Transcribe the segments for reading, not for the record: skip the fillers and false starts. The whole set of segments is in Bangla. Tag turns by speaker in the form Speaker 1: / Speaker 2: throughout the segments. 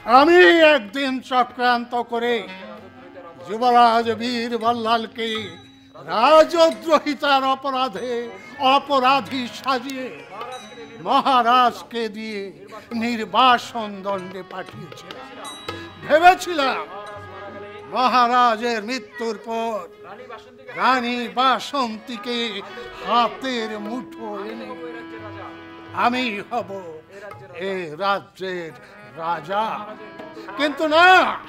Speaker 1: আমি একদিন চক্রান্ত করে যুবরাজ বীর বল্লালকে রাজদ্রোহিতার অপরাধে অপরাধী সাজিয়ে মহারাজকে দিয়ে নির্বাসন দণ্ডে পাঠিয়েছিলাম। ভেবেছিলাম মহারাজের মৃত্যুর পর রানী বাসন্তীকে হাতের মুঠো এনে আমি হব এ রাজ্যের রাজা, কিন্তু না,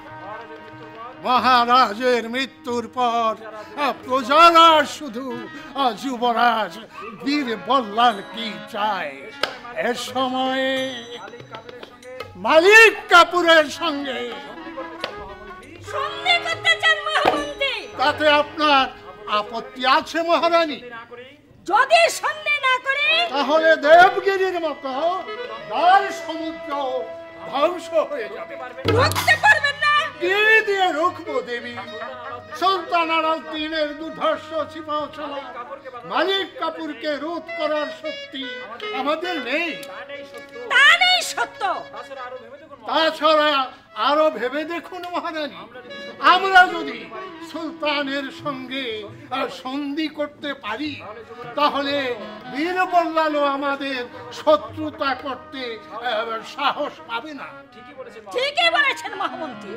Speaker 1: মহারাজের মৃত্যুর পর প্রজারা শুধু যুবরাজ বীর বল্লাল কি চায়। এ সময়ে মালিক কাপুরের সঙ্গে তাতে আপনার আপত্তি আছে মহারানী?
Speaker 2: যদি সন্দেহ না করে
Speaker 1: তাহলে দেবগিরির মতো লাল সমুদ্র ধ্বংস হয়ে যাবে।
Speaker 2: রুখতে পারবেন না?
Speaker 1: কি দিয়ে রুখবো দেবী? সুলতান আলাউদ্দিনের দুর্ধর্ষ সিপাহসালা মালিক কাপুরকে রোধ করার শক্তি আমাদের নেই।
Speaker 2: তা নেই সত্য।
Speaker 1: তাছাড়া আরো ভেবে দেখুন মহারানী, আমরা যদি সুলতানের সঙ্গে সন্ধি করতে পারি তাহলে বীর বল্লালও আমাদের শত্রুতা করতে সাহস পাবে না।
Speaker 2: ঠিকই বলেছেন মহামন্ত্রী।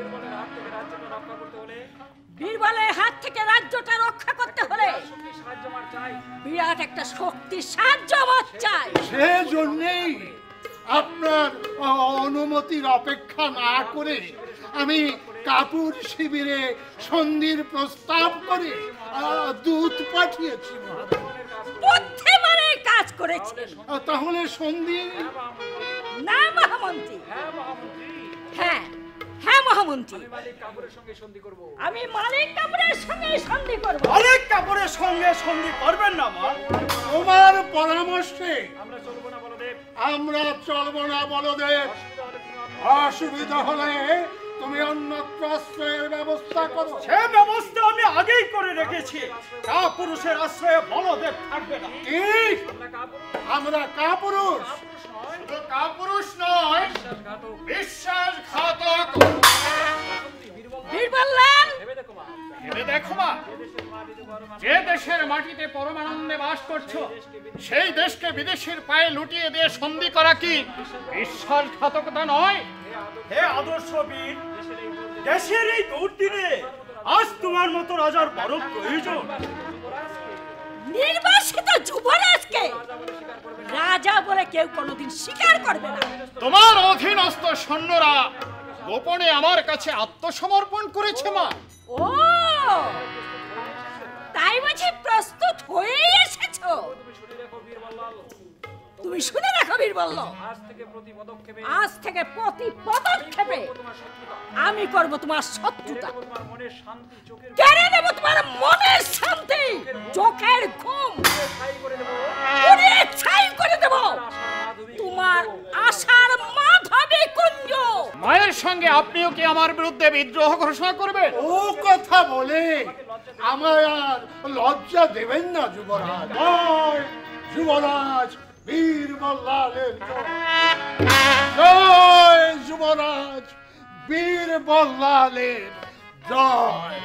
Speaker 2: বীরবলের হাত থেকে রাজ্যটা রক্ষা করতে হলে বিরাট একটা শক্তির সাহায্য আমার চাই।
Speaker 1: সেজন্যই আপনার অনুমতির অপেক্ষা না করে আমি কাপুর শিবিরে সন্ধির প্রস্তাব করে দূত পাঠিয়েছি।
Speaker 2: বুদ্ধিমানে কাজ করেছে।
Speaker 1: তাহলে সন্ধি?
Speaker 2: না মহামন্ত্রী। হ্যাঁ হ্যাঁ মহামন্ত্রী, আমি মালিক কাপুরের সঙ্গে সন্ধি করব।
Speaker 3: মালিক কাপুরের সঙ্গে সন্ধি করবেন না মা?
Speaker 1: তোমার পরামর্শে আমরা চলবো না বলদেব। অসুবিধা হলে তুমি অন্যত্র আশ্রয়ের ব্যবস্থা করো।
Speaker 3: সে ব্যবস্থা আমি আগেই করে রেখেছি। কাপুরুষের আশ্রয়ে বলদেব থাকবে না।
Speaker 1: কি? আমরা কাপুরুষ?
Speaker 4: শুধু কাপুরুষ নয়, বিশ্বাসঘাতক।
Speaker 2: বীরবল্লাল,
Speaker 4: ভেবে দেখো মা, যে দেশের মাটিতে পরমানন্দে বাস করছো সেই দেশকে বিদেশের পায়ে লুটিয়ে দিয়ে সন্ধি করা কি বিশ্বাসঘাতকতা নয়?
Speaker 3: হে আদর্শ বীর, দেশের এই দুর্দিনে আজ তোমার মতো রাজার বড় প্রয়োজন।
Speaker 2: নির্বাসিত যুবরাজকে রাজা বলে কেউ কোনোদিন স্বীকার করবে না।
Speaker 4: তোমার অধীনস্থ সৈন্যরা গোপনে আমার কাছে আত্মসমর্পণ করেছে মা।
Speaker 2: ও, তাই বুঝি প্রস্তুত হয়ে এসেছো? তুমি শুনে রাখো বীরবল্লাল, আজ থেকে প্রতি পদক্ষেপে আমি করব তোমার শত্রুতা, কেড়ে নেব তোমার মনের শান্তি, চোখের ঘুম পুড়িয়ে ছাই করে দেব তোমার আশার মাধবী কুঞ্জ।
Speaker 4: মায়ের সঙ্গে আপনিও কি আমার বিরুদ্ধে বিদ্রোহ ঘোষণা করবেন?
Speaker 1: ও কথা বলে আমায় আর লজ্জা দেবেন না যুবরাজ। যুবরাজ বীর বল্লালের জয়, যুবরাজ বীর বল্লালের জয়।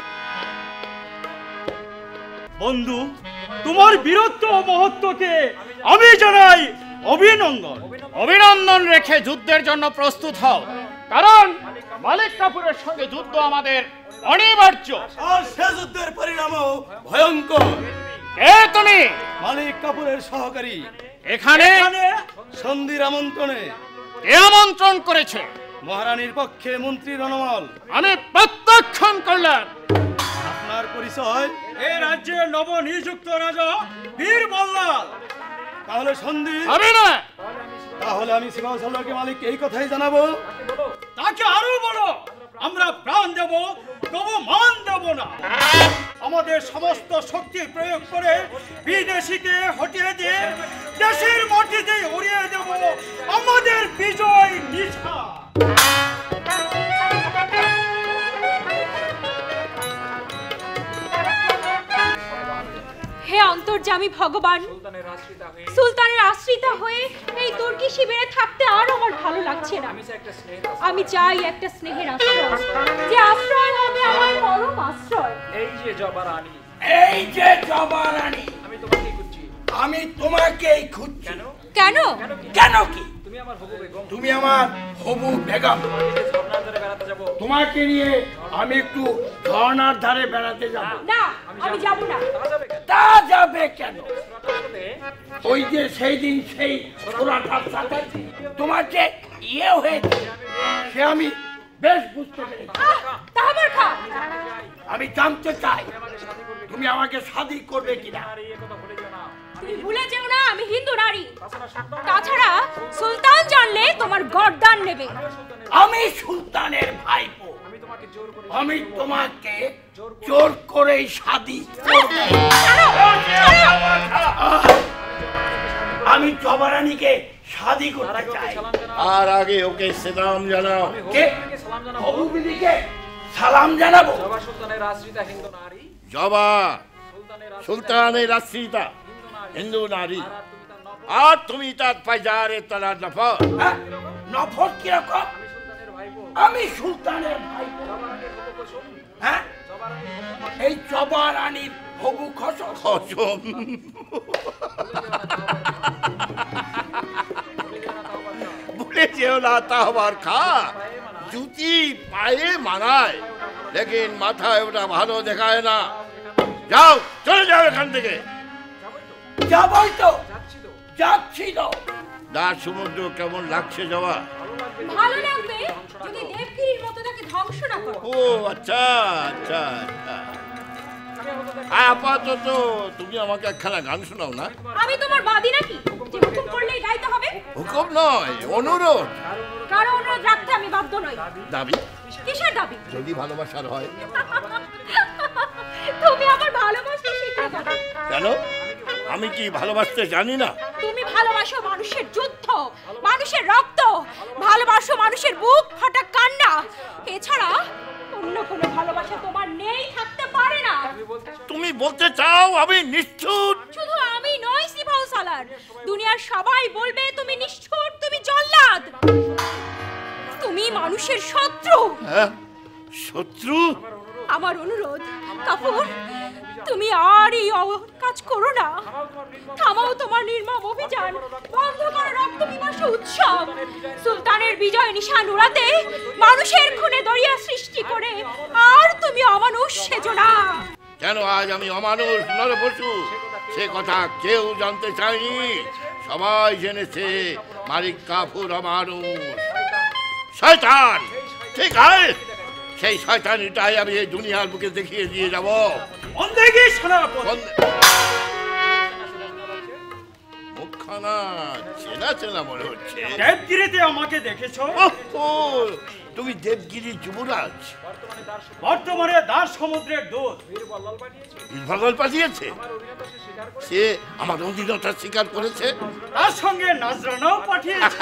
Speaker 3: বন্ধু, তোমার বীরত্ব ও মহত্বকে আমি জানাই অভিনন্দন।
Speaker 4: অভিনন্দন রেখে যুদ্ধের জন্য প্রস্তুত হও, কারণ মালিক কাপুরের সঙ্গে যুদ্ধ আমাদের অনিবার্য।
Speaker 5: আর সে যুদ্ধের পরিণামও ভয়ঙ্কর।
Speaker 4: কে তুমি?
Speaker 5: মালিক কাপুরের সহকারী।
Speaker 4: এখানে
Speaker 5: সন্ধির আমন্ত্রণে।
Speaker 4: কে আমন্ত্রণ করেছে?
Speaker 5: মহারানীর পক্ষে মন্ত্রী রণমল।
Speaker 4: আমি প্রত্যাখ্যান করলাম।
Speaker 5: আপনার পরিচয়?
Speaker 3: এই রাজ্যের নবনিযুক্ত রাজা বীর বল্লাল।
Speaker 5: তাহলে সন্ধি
Speaker 4: হবে না।
Speaker 5: তাহলে আমি সিপাহসালারকে মালিক এই কথাই জানাবো।
Speaker 3: তাকে আরো বলো, আমরা প্রাণ দেব তবু মান দেব না। আমাদের সমস্ত শক্তি প্রয়োগ করে বিদেশিকে হটিয়ে দিয়ে দেশের মাটিতে উড়িয়ে দেব আমাদের বিজয় নিশা।
Speaker 6: হে অন্তর্যামী ভগবান, সুলতানের আশ্রিতা হয়ে এই তুর্কি শিবিরে থাকতে আর আমার ভালো লাগছে না। আমি চাই একটা স্নেহের আশ্রয়, যে আশ্রয় হবে আমার পরম আশ্রয়।
Speaker 7: এই যে জবা রানী,
Speaker 8: এই যে জবা রানী,
Speaker 7: আমি তোমাকেই খুঁজছি।
Speaker 8: আমি তোমাকেই খুঁজছি।
Speaker 6: কেন?
Speaker 8: কেন কি?
Speaker 7: তুমি আমার হবু বেগম।
Speaker 8: তুমি আমার হবু বেগম।
Speaker 7: ঝর্ণার ধারে বেড়াতে যাব।
Speaker 8: তোমাকে নিয়ে আমি একটু ঝর্ণার ধারে বেড়াতে যাব।
Speaker 6: না, আমি যাব না।
Speaker 8: তা যাবে কেন? ওই যে সেই দিন সেই ছোড়াটার সাথে তোমার যে ইয়ে হয়েছে, সে আমি বেশ বুঝতে পেরেছি।
Speaker 6: তা আবার খা।
Speaker 8: আমি জানতে চাই তুমি আমাকে শাদী করবে কিনা।
Speaker 6: তুমি ভুলে যেও না আমি হিন্দু নারী। তাছাড়া সুলতান জানলে তোমার গর্দান নেবে।
Speaker 8: আমি সুলতানের ভাইপো, আমি তোমাকে জোর করেই শাদী করব। আমি জবারানীকে শাদী করতে চাই।
Speaker 1: আর আগে ওকে সালাম জানাও।
Speaker 8: কে? হবু বিবিকে সালাম জানাবো?
Speaker 7: জবা সুলতানের আশ্রিতা হিন্দু নারী।
Speaker 1: জবা সুলতানের আশ্রিতা হিন্দু নারী, আর তুমি তার পাইজারে তলার নফর।
Speaker 8: হ্যাঁ? নফর কিরকম? আমি সুলতানের ভাইপো। হ্যাঁ, এই জবারানীর হবু খসম।
Speaker 1: খসম ভুলে যেও না তাহবার খা। জুতি পায়ে মানায়, লেকিন মাথায় ওটা ভালো দেখায় না। যাও, চলে যাও এখান থেকে।
Speaker 8: যাবই তো, যাচ্ছি তো।
Speaker 1: দার সমুদ্র কেমন লাগছে যাওয়া?
Speaker 6: ভালো লাগবে যদি দেবগিরির মতো তাকে ধ্বংস না করো।
Speaker 1: ও আচ্ছা আচ্ছা আচ্ছা। আপাতত তুমি আমাকে একখানা গান শোনাও না।
Speaker 6: আমি তোমার বাদী নাকি যে হুকুম করলেই গাইতে হবে?
Speaker 1: হুকুম নয়, অনুরোধ।
Speaker 6: কারো অনুরোধ রাখতে আমি বাধ্য নই।
Speaker 1: দাবি?
Speaker 6: কিসের দাবি?
Speaker 1: যদি ভালোবাসার হয়।
Speaker 6: তুমি আমার ভালোবাসতে শিখে যাবে।
Speaker 1: কেন? আমি কি ভালোবাসতে জানি না?
Speaker 6: তুমি ভালোবাসো মানুষের যুদ্ধ, মানুষের রক্ত, ভালোবাসো মানুষের বুক ফাটা কান্না। এছাড়া অন্য কোনো ভালোবাসা তোমার নেই, থাকতে পারে না।
Speaker 1: তুমি বলতে চাও আমি নিষ্ঠুর?
Speaker 6: শুধু আমি নই সিপাহ সালার, দুনিয়ার সবাই বলবে তুমি নিষ্ঠুর, তুমি জল্লাদ, তুমি মানুষের শত্রু।
Speaker 1: হ্যাঁ, শত্রু?
Speaker 6: আমার অনুরোধ কাপুর, তুমি আর এই কাজ করো না। থামাও তোমার নির্মম অভিযান, বন্ধ করো রক্ত পিপাসা উৎসব। সুলতানের বিজয় নিশান উড়াতে মানুষের খুনে দরিয়া সৃষ্টি করে আর তুমি অমানুষ সেজো না।
Speaker 1: কেন আজ আমি অমানুষ নরপশু সে কথা কেউ জানতে চায়নি। সবাই জেনেছে মালিক কাফুর অমানুষ, শয়তান। ঠিক আছে, সেই শয়তানিটাই আমি এই দুনিয়ার বুকে দেখিয়ে দিয়ে যাব। মুখখানা চেনা চেনা মনে হচ্ছে।
Speaker 3: দেবগিরিতে আমাকে দেখেছো?
Speaker 1: তুমি দেবগিরি যুবরাজ?
Speaker 3: বর্তমানে দাস সমুদ্রের দূত
Speaker 1: বীরবল পাঠিয়েছে। সে আমার অধীনতা স্বীকার করেছে,
Speaker 3: তার সঙ্গে নাজরানাও পাঠিয়েছে।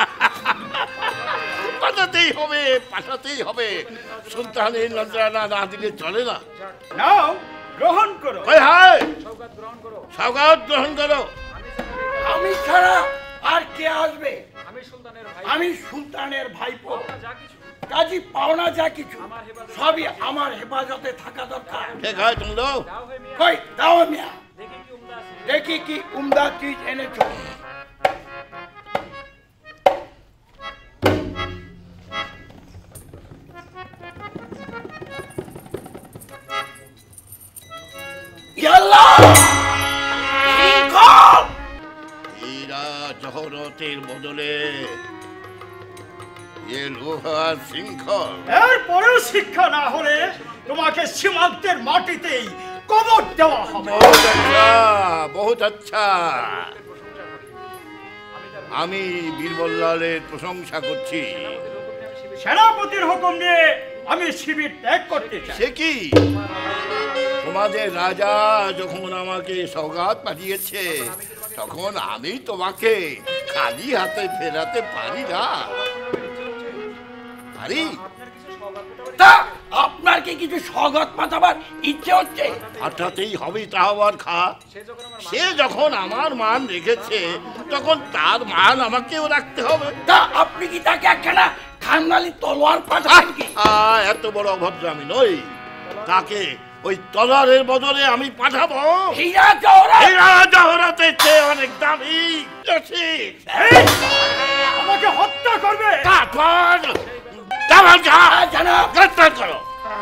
Speaker 1: পাঠাতেই হবে, পাঠাতেই হবে। সুলতানের নজরানা না দিলে চলে না।
Speaker 3: নাও গ্রহণ করো।
Speaker 1: হায়, সওগাত গ্রহণ করো।
Speaker 8: আমি ছাড়া আর কে আসবে?
Speaker 7: আমি
Speaker 8: সুলতানের ভাইপো। কাজী পাওনা যা কিছু সবই আমার হেফাজতে থাকা দরকার।
Speaker 1: ঠিক আছে, তুমি দাও।
Speaker 8: কই দাও মিয়া, দেখি কি উমদা চিজ এনেছো।
Speaker 1: হীরা জহরতের বদলে এ লোহার শৃঙ্খল।
Speaker 3: এরপরেও শিক্ষা না হলে তোমাকে সীমান্তের মাটিতেই কবর দেওয়া হবে।
Speaker 1: বহুত আচ্ছা, বহুত আচ্ছা। আমি বীরবল্লালের প্রশংসা করছি।
Speaker 3: সেনাপতির হুকুম নিয়ে আমি শিবির ত্যাগ করতে চাই।
Speaker 1: সে কি? তোমাদের রাজা যখন আমাকে সওগাত পাঠিয়েছে তখন আমি তোমাকে খালি হাতে ফেরাতে পারি না। পারি?
Speaker 8: তা আপনার কি কিছু স্বাগত পাঠাবার ইচ্ছে হচ্ছে?
Speaker 1: হঠাৎই হবে তা আবার খা। সে যখন আমার মান রেখেছে তখন তার মান আমাকেও রাখতে হবে।
Speaker 8: তা আপনি কি তাকে একখানা খানদানি তলোয়ার পাঠাবেন কি?
Speaker 1: এত বড় অভদ্র আমি নই। তাকে ওই তলোয়ারের বদলে আমি পাঠাবো
Speaker 8: হীরা জওহরাত।
Speaker 1: হীরা জওহরাতের চেয়ে অনেক দামি রসিদ।
Speaker 3: আমাকে হত্যা করবে?
Speaker 1: তারপর
Speaker 8: জনাব।
Speaker 1: গ্রেফতার করো।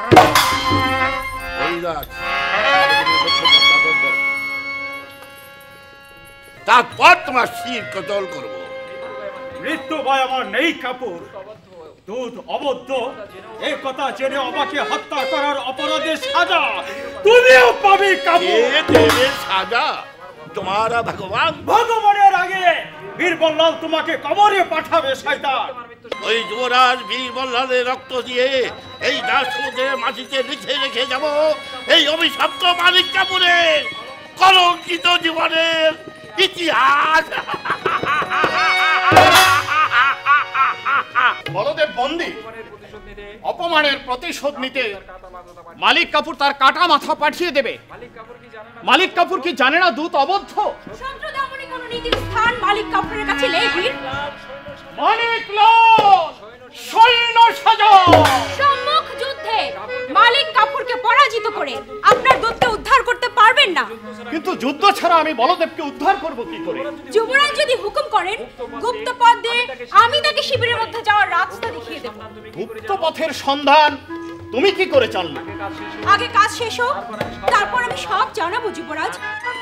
Speaker 1: তারপর তোমার শির কতল করবো।
Speaker 3: মৃত্যু ভয় আমার নেই কাপুর। দুধ অবদ্ধ এ কথা জেনে আমাকে হত্যা করার অপরাধের সাজা তুমিও পাবে কাপুর।
Speaker 1: কে দেবে সাজা? তোমারা ভগবান।
Speaker 3: ভগবানের আগে বীরবল্লাল তোমাকে কবরে পাঠাবে শয়তান।
Speaker 1: ওই যুবরাজ বীরবল্লালের রক্ত দিয়ে এই দাস সমুদ্রের মাটিতে লিখে রেখে যাব এই অভিশপ্ত মালিক কাপুরের কলঙ্কিত জীবনের ইতিহাস।
Speaker 4: বলদেব বন্দী অপমানের প্রতিশোধ নিতে মালিক কাপুর তার কাটা মাথা পাঠিয়ে দেবে। মালিক কাপুর কি জানে না দূত অবদ্ধ?
Speaker 6: সন্ত্রদমনে কোনো নীতির স্থান মালিক কাপুরের কাছে নেই বীর।
Speaker 4: মানিক লাল সৈন্য সাজা।
Speaker 6: সম্মুখ যুদ্ধে মালিক কাপুরকে পরাজিত করে আপনার দূতকে উদ্ধার করতে পারবেন না।
Speaker 4: কিন্তু যুদ্ধ ছাড়া আমি বলদেবকে উদ্ধার করব কি করে?
Speaker 6: যুবরাজ যদি হুকুম করেন গুপ্ত পথ দিয়ে আমি তাকে শিবিরের মধ্যে যাওয়ার রাস্তা দেখিয়ে দেব।
Speaker 4: গুপ্ত পথের সন্ধান তুমি কি করে জানলে?
Speaker 6: আগে কাজ শেষ হোক, তারপর আমি সব জানাবো যুবরাজ।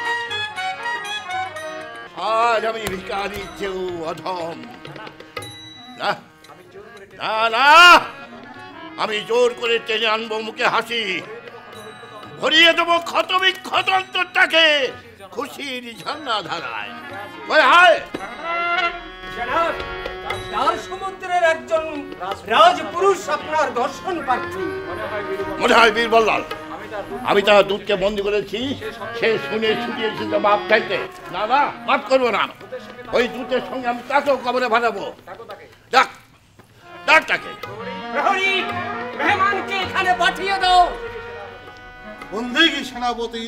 Speaker 1: আজ আমি ভিখারি চেয়েও অধম। না না না, আমি জোর করে টেনে আনবো মুখে হাসি, ভরিয়ে দেবো ক্ষত বিক্ষত অন্তরটাকে খুশির ঝর্ণা ধারায়। হায়
Speaker 9: জনাব, দার সমুদ্রের একজন রাজপুরুষ আপনার দর্শন পাচ্ছি।
Speaker 1: মনে হয় বীরবল্লাল। আমি তার দুধকে বন্দি করেছি, সে শুনে ছুটিয়েছে তো মাপ চাইতে। না না, মাফ করবো না। ওই দুধের সঙ্গে আমি তাকেও কবরে ভাড়াবো। ডাক ডাক তাকে।
Speaker 9: প্রহরী, মেহমানকে এখানে পাঠিয়ে দাও।
Speaker 10: বন্দেগী সেনাপতি।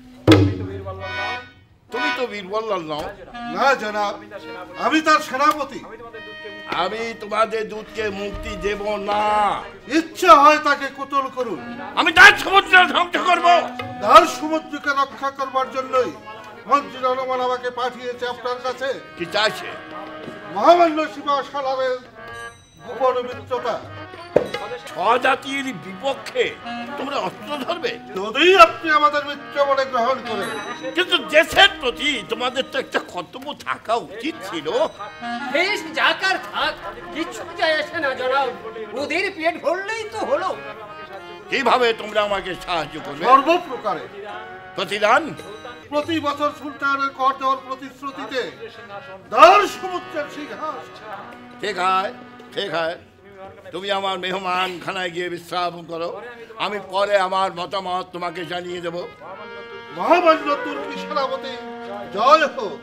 Speaker 1: তুমি তো বীরবল্লাল নও।
Speaker 10: না জনাব, আমি তার সেনাপতি।
Speaker 1: আমি তোমাদের দুধকে মুক্তি দেব না।
Speaker 10: ইচ্ছা হয় তাকে কোতল করুন।
Speaker 1: আমি তার সমুদ্র ধ্বংস করব।
Speaker 10: তার সমুদ্রকে রক্ষা করবার জন্যই মন্ত্রী রণমান আমাকে পাঠিয়েছে আপনার কাছে।
Speaker 1: কি চাইছে?
Speaker 10: মহামান্য শিবা সালারের গোপন মিত্রতা।
Speaker 1: স্বজাতির বিপক্ষে তোমরা অস্ত্র ধরবে?
Speaker 10: যদি আপনি আমাদের মিত্র বলে গ্রহণ করেন।
Speaker 1: কিন্তু দেশের প্রতি তোমাদের তো একটা কর্তব্য থাকা উচিত ছিল।
Speaker 9: বেশ জাকার থাক, কিছু যায় আসে না জনাব। ওদের পেট ভরলেই তো হলো।
Speaker 1: কিভাবে তোমরা আমাকে সাহায্য করবে?
Speaker 10: সর্বপ্রকারে।
Speaker 1: প্রতিদান?
Speaker 10: প্রতি বছর সুলতানের কর দেওয়ার প্রতিশ্রুতিতে দার সমুদ্রের সিংহাসন।
Speaker 1: ঠিক আছে, ঠিক আছে। তুমি আমার মেহমান খানায় গিয়ে বিশ্রাম করো, আমি পরে আমার মতামত তোমাকে জানিয়ে দেব।
Speaker 10: মহামান্য তুর্কি সেনাপতি জয় হোক।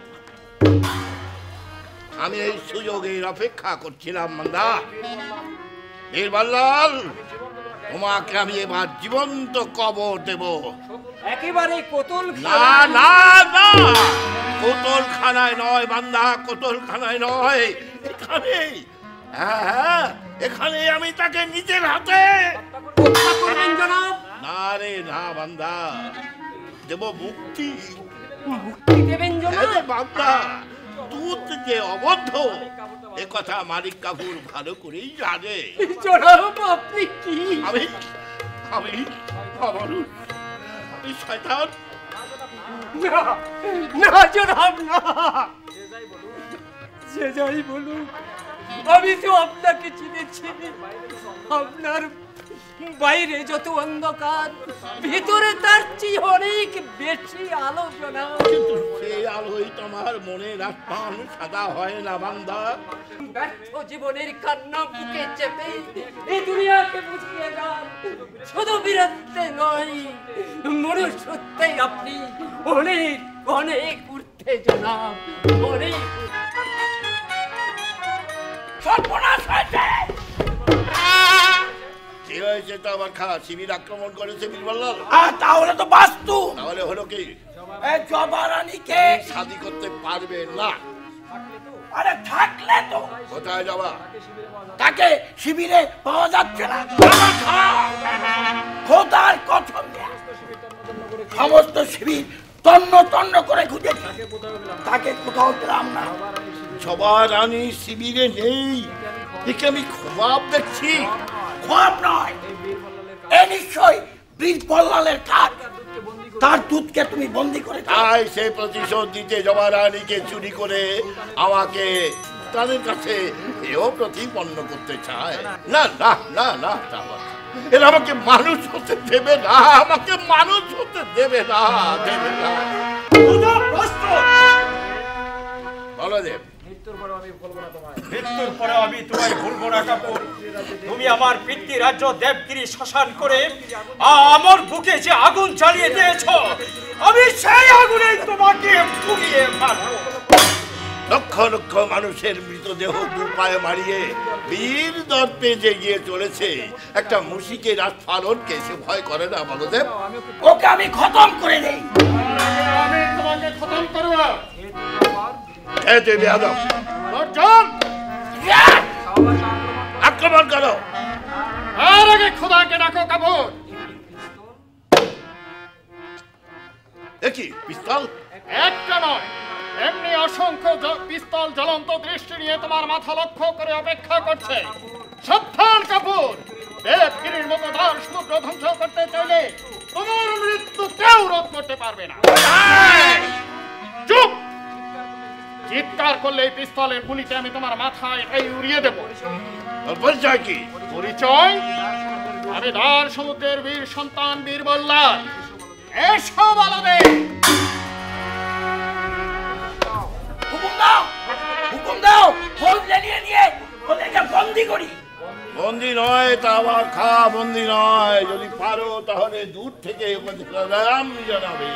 Speaker 1: আমি এই সুযোগের অপেক্ষা করছিলাম মান্দা। বীরবল্লাল, তোমাকে আমি এবার জীবন্ত কবর দেব।
Speaker 9: একেবারে কোতল
Speaker 1: না না না, কোতলখানায় নয় বান্দা, কোতলখানায় নয়, এখানেই। হ্যাঁ হ্যাঁ, এখানে আমি তাকে নিজের হাতে
Speaker 9: হত্যা করবেন জনাব।
Speaker 1: না রে না বান্দা, দেব মুক্তি।
Speaker 9: মুক্তি দেবেন জনাব?
Speaker 1: বান্দা, দুধ যে অবদ্ধ এ কথা মালিক কাপুর ভালো করেই জানে।
Speaker 9: জনাব, আপনি কি?
Speaker 1: আমি আমি অমানুষ, আমি শয়তান।
Speaker 9: না জনাব না, যে যাই বলুক আমি তো আপনাকে চিনেছি। আপনার বাইরে যত অন্ধকার, ভিতরে তার চেয়ে অনেক বেশি আলো জনাব।
Speaker 1: কিন্তু সেই আলোই তোমার মনের আসমান সাদা হয় না বান্দা।
Speaker 9: ব্যর্থ জীবনের কান্না বুকে চেপে এই দুনিয়াকে বুঝিয়ে যান। শুধু বীরত্বে নয়, মনুষ্যত্বেই আপনি অনেক অনেক উঠতে জনাব, অনেক।
Speaker 8: সর্বনাশ হয়েছে।
Speaker 1: কি হয়েছে তো আবার শিবির আক্রমণ করেছে বীরবল্লাল?
Speaker 8: তাহলে তো বাস্তু।
Speaker 1: তাহলে হলো কি?
Speaker 8: জবা রানীকে
Speaker 1: শাদি করতে পারবে না।
Speaker 8: আরে থাকলে তো
Speaker 1: কোথায় যাবা?
Speaker 8: তাকে শিবিরে পাওয়া যাচ্ছে না। খোদার কসম, সমস্ত শিবির তন্ন তন্ন করে খুঁজেছে, তাকে কোথাও পেলাম না।
Speaker 1: জবা রানী শিবিরে নেই, একে আমি খোয়াব দেখছি।
Speaker 8: খোয়াব নয়, এ নিশ্চয় বীরবল্লালের কাজ। তার দুধকে তুমি বন্দি করে,
Speaker 1: তাই সেই প্রতিশোধ দিতে জবা রানীকে চুরি করে আমাকে তাদের কাছে এও প্রতিপন্ন করতে চায়। না না না না, এরা আমাকে মানুষ হতে দেবে না, আমাকে মানুষ হতে দেবে না, দেবে না। বলদেব,
Speaker 3: মৃত্যুর পরে আমি তোমায় ভুলবো না কাপুর। তুমি আমার পিতৃ রাজ্য দেবগিরি শ্মশান করে আমার বুকে যে আগুন জ্বালিয়ে দিয়েছ, আমি সেই আগুনে তোমাকে পুড়িয়ে মারবো।
Speaker 1: লক্ষ লক্ষ মানুষের মৃতদেহ দুপায়ে মারিয়ে বীর দর্পে যে গিয়ে চলেছে একটা মুশিকের আস্ফালনকে সে ভয় করে না বলদেব?
Speaker 8: ওকে আমি খতম করে দেই।
Speaker 4: আমি তোমাকে খতম করব।
Speaker 1: আক্রমণ করো।
Speaker 4: আর আগে খোদাকে ডাকো কাপুর।
Speaker 1: দেখি পিস্তল
Speaker 4: একটা নয়, এমনি অসংখ্য পিস্তল জ্বলন্ত দৃষ্টি নিয়ে তোমার মাথা লক্ষ্য করে অপেক্ষা করছে। সাবধান কাপুর, দেবগিরির মতো দার সমুদ্র ধ্বংস করতে চাইলে তোমার মৃত্যু কেউ রোধ করতে পারবে না। চুপ! চিৎকার করলে এই পিস্তলের গুলিতে আমি তোমার মাথায় এটাই উড়িয়ে দেবো।
Speaker 1: পরিচয় কি?
Speaker 4: পরিচয়? আমি দার সমুদ্রের বীর সন্তান বীরবল্লাল। এসো বলদেব।
Speaker 8: হুকুম দাও, হুকুম দাও, ফৌজ নিয়ে নিয়ে ওদেরকে বন্দি করি।
Speaker 1: বন্দি নয়, তা আবার খাওয়া বন্দি নয়। যদি পারো তাহলে দূর থেকে সালাম জানাবে।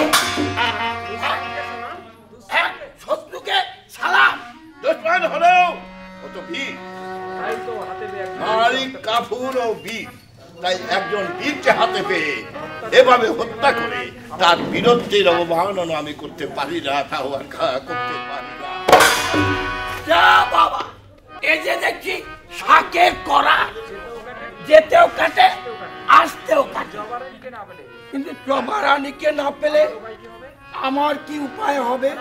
Speaker 8: শত্রুকে সালাম।
Speaker 1: দুশ্মন হলেও কত বীর, মালিক কাফুর ও বীর, তাই একজন বীরকে হাতে পেয়ে এভাবে হত্যা করে তার বীরত্বের অবমাননা আমি করতে পারি না, তাও আর করতে পারি না।
Speaker 8: যা বাবা, এই যে দেখছি শাকের করা, যেতেও কাটে আসতেও কাটে, কিন্তু জবা রানীকে না পেলে আমার কি উপায় হবে?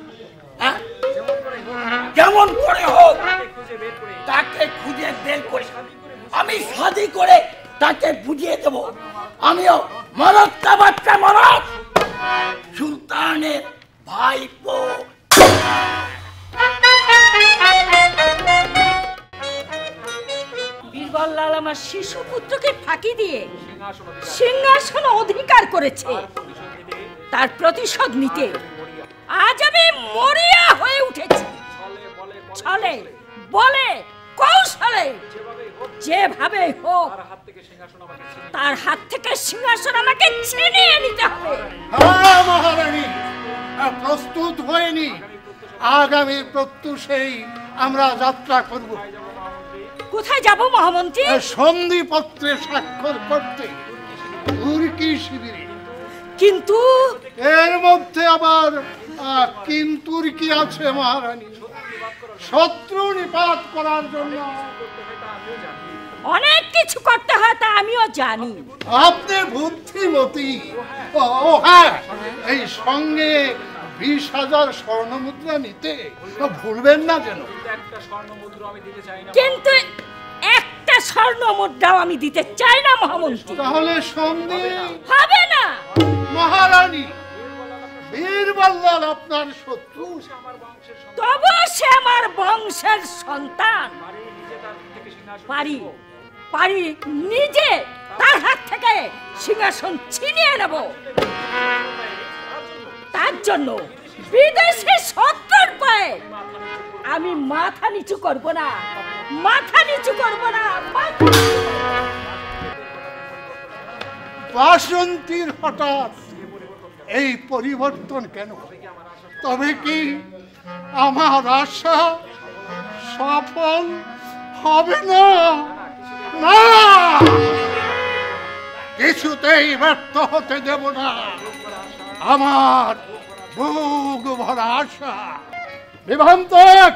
Speaker 8: যেমন করে হোক তাকে খুঁজে বের করে আমি শাদি করে তাকে বুঝিয়ে দেব আমিও মরদটা বাচ্চা মরদ, সুলতানের ভাইপো।
Speaker 2: বীরবল্লাল আমার শিশু পুত্রকে ফাঁকি দিয়ে সিংহাসন অধিকার করেছে। তার প্রতিশোধ নিতে আজ আমি মরিয়া হয়ে উঠেছি। ছলে বলে কৌশলে যেভাবে হোক তার হাত থেকে সিংহাসন আমাকে ছিনিয়ে নিতে হবে।
Speaker 10: হ্যাঁ মহারানী, প্রস্তুত হয়নি। আগামী প্রত্যুষেই আমরা যাত্রা করব।
Speaker 2: কোথায় যাব মহামন্ত্রী?
Speaker 10: সন্ধিপত্রে স্বাক্ষর করতে তুর্কি শিবিরে।
Speaker 2: কিন্তু
Speaker 10: এর মধ্যে আবার কিন্তুর কি আছে মহারানী? শত্রু নিপাত করার জন্য
Speaker 2: অনেক কিছু করতে হয়, তা আমিও জানি।
Speaker 10: আপনি বুদ্ধিমতী। ও হ্যাঁ, এই সঙ্গে 20,000 স্বর্ণমুদ্রা নিতে ভুলবেন না যেন।
Speaker 2: কিন্তু একটা স্বর্ণ মুদ্রাও আমি দিতে চাই না মহামন্ত্রী।
Speaker 10: তাহলে সন্ধি
Speaker 2: হবে না
Speaker 10: মহারানী। বীরবল্লাল আপনার শত্রু,
Speaker 2: তবু সে আমার বংশের সন্তান। পারি পারি নিজে তার হাত থেকে সিংহাসন ছিনিয়ে নেব। তার জন্য বিদেশি শত্রুর পায়ে আমি মাথা নিচু করব না, মাথা নিচু করব না।
Speaker 10: বাসন্তীর হঠাৎ এই পরিবর্তন কেন? তবে কি আমার আশা সফল হবে না? না। কিছুতেই ব্যর্থ হতে দেব না। আমার বুক ভরা আশা। বিভান্তক,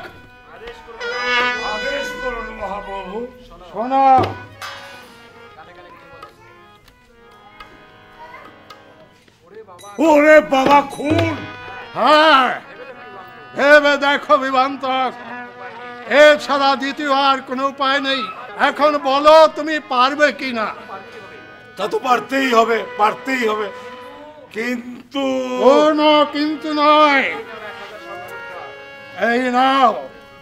Speaker 11: আদেশ করুন মহাপ্রভু।
Speaker 10: শোনো,
Speaker 11: ওরে বাবা, খুন!
Speaker 10: হ্যাঁ, ভেবে দেখো বিভান্তক, এছাড়া দ্বিতীয় আর কোনো উপায় নেই। এখন বলো তুমি পারবে কিনা?
Speaker 11: তা তো পারতেই হবে, পারতেই হবে, কিন্তু
Speaker 10: কোনো কিন্তু নয়। এই নাও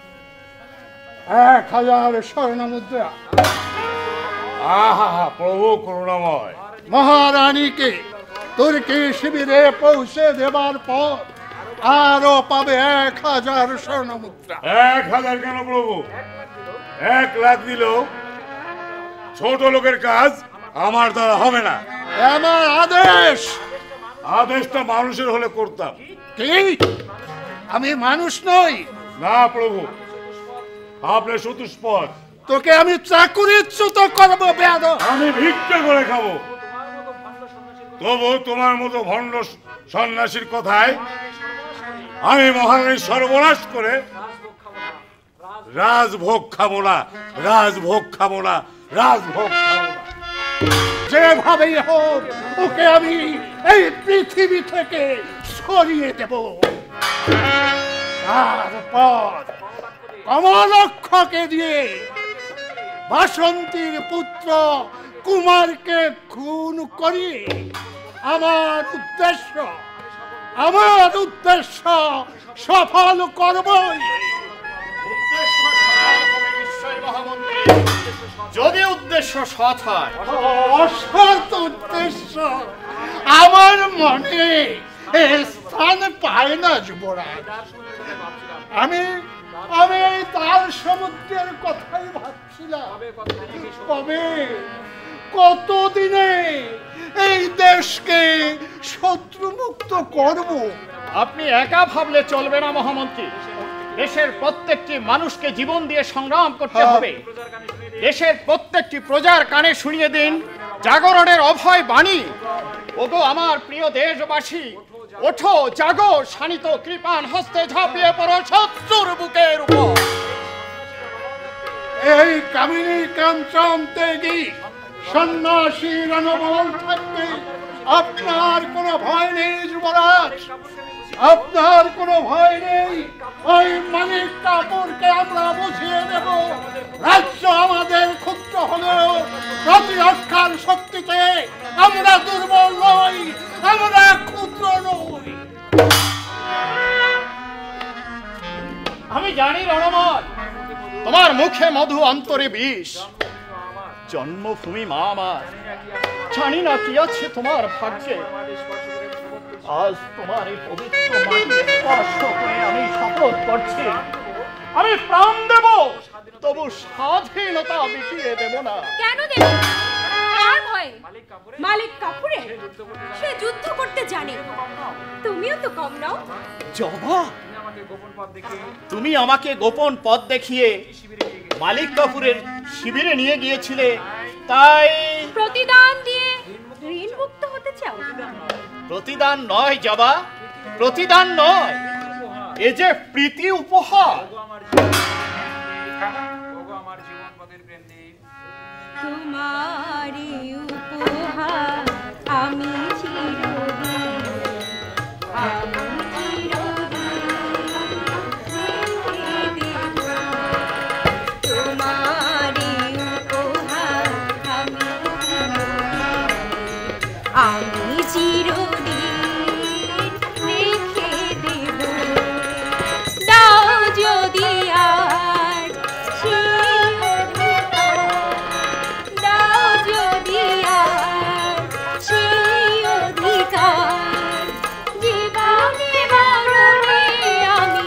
Speaker 10: 1000 স্বর্ণ মুদ্রা।
Speaker 11: আহা, প্রভু করুণাময়।
Speaker 10: মহারানীকে তুর্কি শিবিরে পৌঁছে দেবার পর আরো পাবে 1000 স্বর্ণ মুদ্রা।
Speaker 11: 1000 কেন প্রভু, 1 লাখ দিলেও ছোট লোকের কাজ আমার দ্বারা হবে না।
Speaker 10: আমার আদেশ।
Speaker 11: আদেশটা মানুষের হলে করতাম।
Speaker 10: কি আমি মানুষ নই?
Speaker 11: না প্রভু, আপনি চতুষ্পদ।
Speaker 10: তোকে আমি চাকুরিচ্যুত করবো বেয়াদব।
Speaker 11: আমি ভিক্ষা করে খাবো। তবু তোমার মতো ভণ্ড সন্ন্যাসীর কথায় আমি মহারানীর সর্বনাশ করে রাজভোগ খাবো না, রাজভোগ খাবো না, রাজভোগ খাবো না।
Speaker 10: যেভাবেই হোক ওকে আমি এই পৃথিবী থেকে সরিয়ে দেব। তারপর কমলক্ষকে দিয়ে বাসন্তীর পুত্র কুমারকে খুন করি আমার উদ্দেশ্য সফল করবই।
Speaker 4: যদি উদ্দেশ্য সৎ হয়।
Speaker 10: অসৎ উদ্দেশ্য আমার মনে স্থান পায় না যুবরাজ। আমি তার সমুদ্রের কথাই ভাবছিলাম। কতদিনে এই দেশকে শত্রুমুক্ত করব?
Speaker 4: আপনি একা ভাবলে চলবে না মহামন্ত্রী। দেশের প্রত্যেকটি মানুষকে জীবন দিয়ে সংগ্রাম করতে হবে। দেশের প্রত্যেকটি প্রজার কানে শুনিয়ে দিন জাগরণের অভয় বাণী। ওগো আমার প্রিয় দেশবাসী, ওঠো, জাগো, শানিত কৃপাণ হস্তে ঝাঁপিয়ে পড়ো শত্রুর বুকের উপর।
Speaker 10: এই কামিনী কাঞ্চন ত্যাগী সন্ন্যাসী রণবল থাকবে আপনার কোনো ভয় নেই যুবরাজ, আপনার কোনো ভয় নেই। ওই মানিক কাপুরকে আমরা বুঝিয়ে দেব। রাজ্য আমাদের ক্ষুদ্র হলেও প্রতিরক্ষার শক্তিতে আমরা দুর্বল নই, আমরা ক্ষুদ্র নই।
Speaker 4: আমি জানি রণময়, তোমার মুখে মধু অন্তরে বিষ। জন্মভূমি মা আমার, জানি না কি আছে তোমার ভাগ্যে। আজ তোমার এই পবিত্র মাটি স্পর্শ করে আমি শপথ করছি, আমি প্রাণ দেব, তবু স্বাধীনতা বিকিয়ে দেব না।
Speaker 6: কেন দেব? কার ভয়ে? মালিক কাপুরে? সে যুদ্ধ করতে জানে, তুমিও তো কম নাও।
Speaker 4: জবা, তুমি আমাকে গোপন পথ দেখিয়ে মালিক কাপুরের শিবিরে নিয়ে গিয়েছিলে, তাই
Speaker 6: প্রতিদান দিয়ে ঋণ মুক্ত হতে চাও?
Speaker 4: প্রতিদান নয় জবা, প্রতিদান নয়, এ যে প্রীতি উপহার।
Speaker 6: তোমারি উপহার আমি চিরদিন, আমি তোমারি উপহার আমি চিরদিন রেখে দেব। দাও যদি আর দাও যদি আর সেই অধিকার, জীবনে মরণে আমি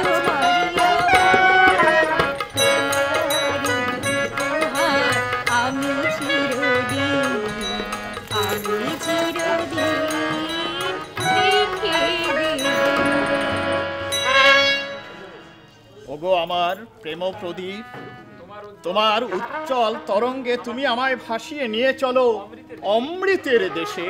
Speaker 6: আমি চিরদিন, আমি চিরদিন রেখে দেব।
Speaker 4: ওগো আমার প্রেম প্রদীপ, তোমার উজ্জ্বল তরঙ্গে তুমি আমায় ভাসিয়ে নিয়ে চলো অমৃতের দেশে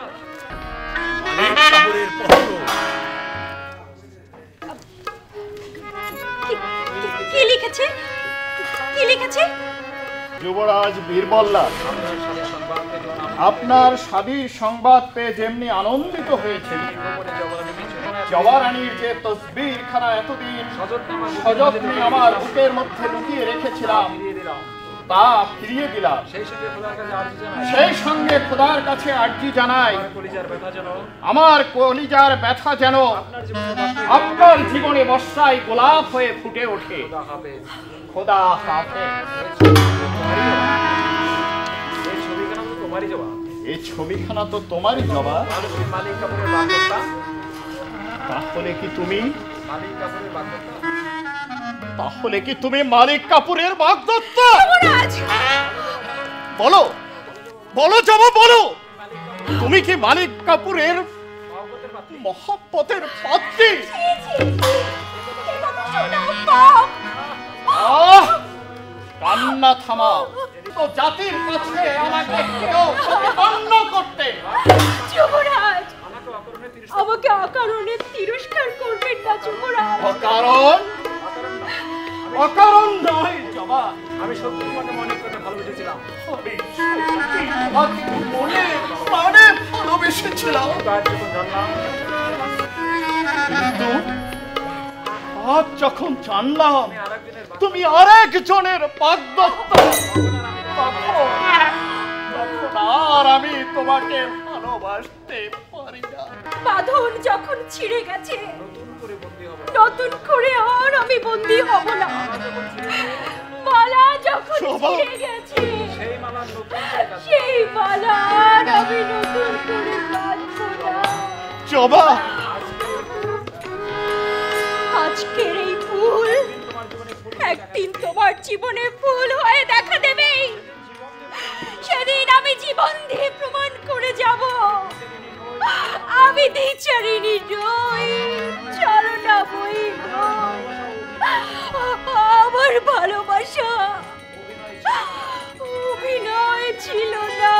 Speaker 6: কি লিখেছে? কি লিখেছে?
Speaker 4: যুবরাজ বীরবল্লা আপনার স্বাধীর সংবাদ পেয়ে যেমনি আনন্দিত হয়েছে, জওয়ারানীর যে তসবির খানা এতদিন সযত্নে আমার বুকের মধ্যে লুকিয়ে রেখেছিলাম তা ফিরিয়ে দিলাম। সেই সঙ্গে খোদার কাছে আর্জি জানাই, আমার কলিজার ব্যথা যেন আপনার জীবনে বর্ষায় গোলাপ হয়ে ফুটে ওঠে। খোদা হাফেজ। এই ছবিখানা তো তোমারই জবা। তাহলে কি তুমি মালিক কাপুরের বাগদত্তা? বলো বলো জবা, বলো তুমি কি মালিক কাপুরের মহব্বতের পাত্রী? কান্না থামাও, তো জাতির কাছে আমাকে কেউ প্রতিপন্ন করতে।
Speaker 6: যুবরাজ, আমাকে অকারণে তিরস্কার করবেন না যুবরাজ।
Speaker 4: অকারণ নয় জবা,
Speaker 7: আমি সত্যি তোমাকে মনে করে ভালোবেসেছিলাম।
Speaker 4: মনে ভালোবেসেছিলাম, কিন্তু আজ যখন জানলাম তুমি আরেকজনের বাগদত্তা, তখন আর আমি তোমাকে ভালোবাসতে পারি না।
Speaker 6: বাঁধন যখন ছিঁড়ে গেছে, নতুন করে আর আমি বন্দী হব না। মালা যখন ছিঁড়ে গেছে, সেই মালা আর আমি নতুন করে বাঁধব না।
Speaker 4: জবা,
Speaker 6: আজকের এই ফুল একদিন তোমার জীবনে ফুল হয়ে দেখা দেবে। সেদিন আমি জীবন দিয়ে প্রমাণ করে যাব আমি দ্বিচারিণী নই, চালনা বই নই। আমার ভালোবাসা অভিনয় ছিল না,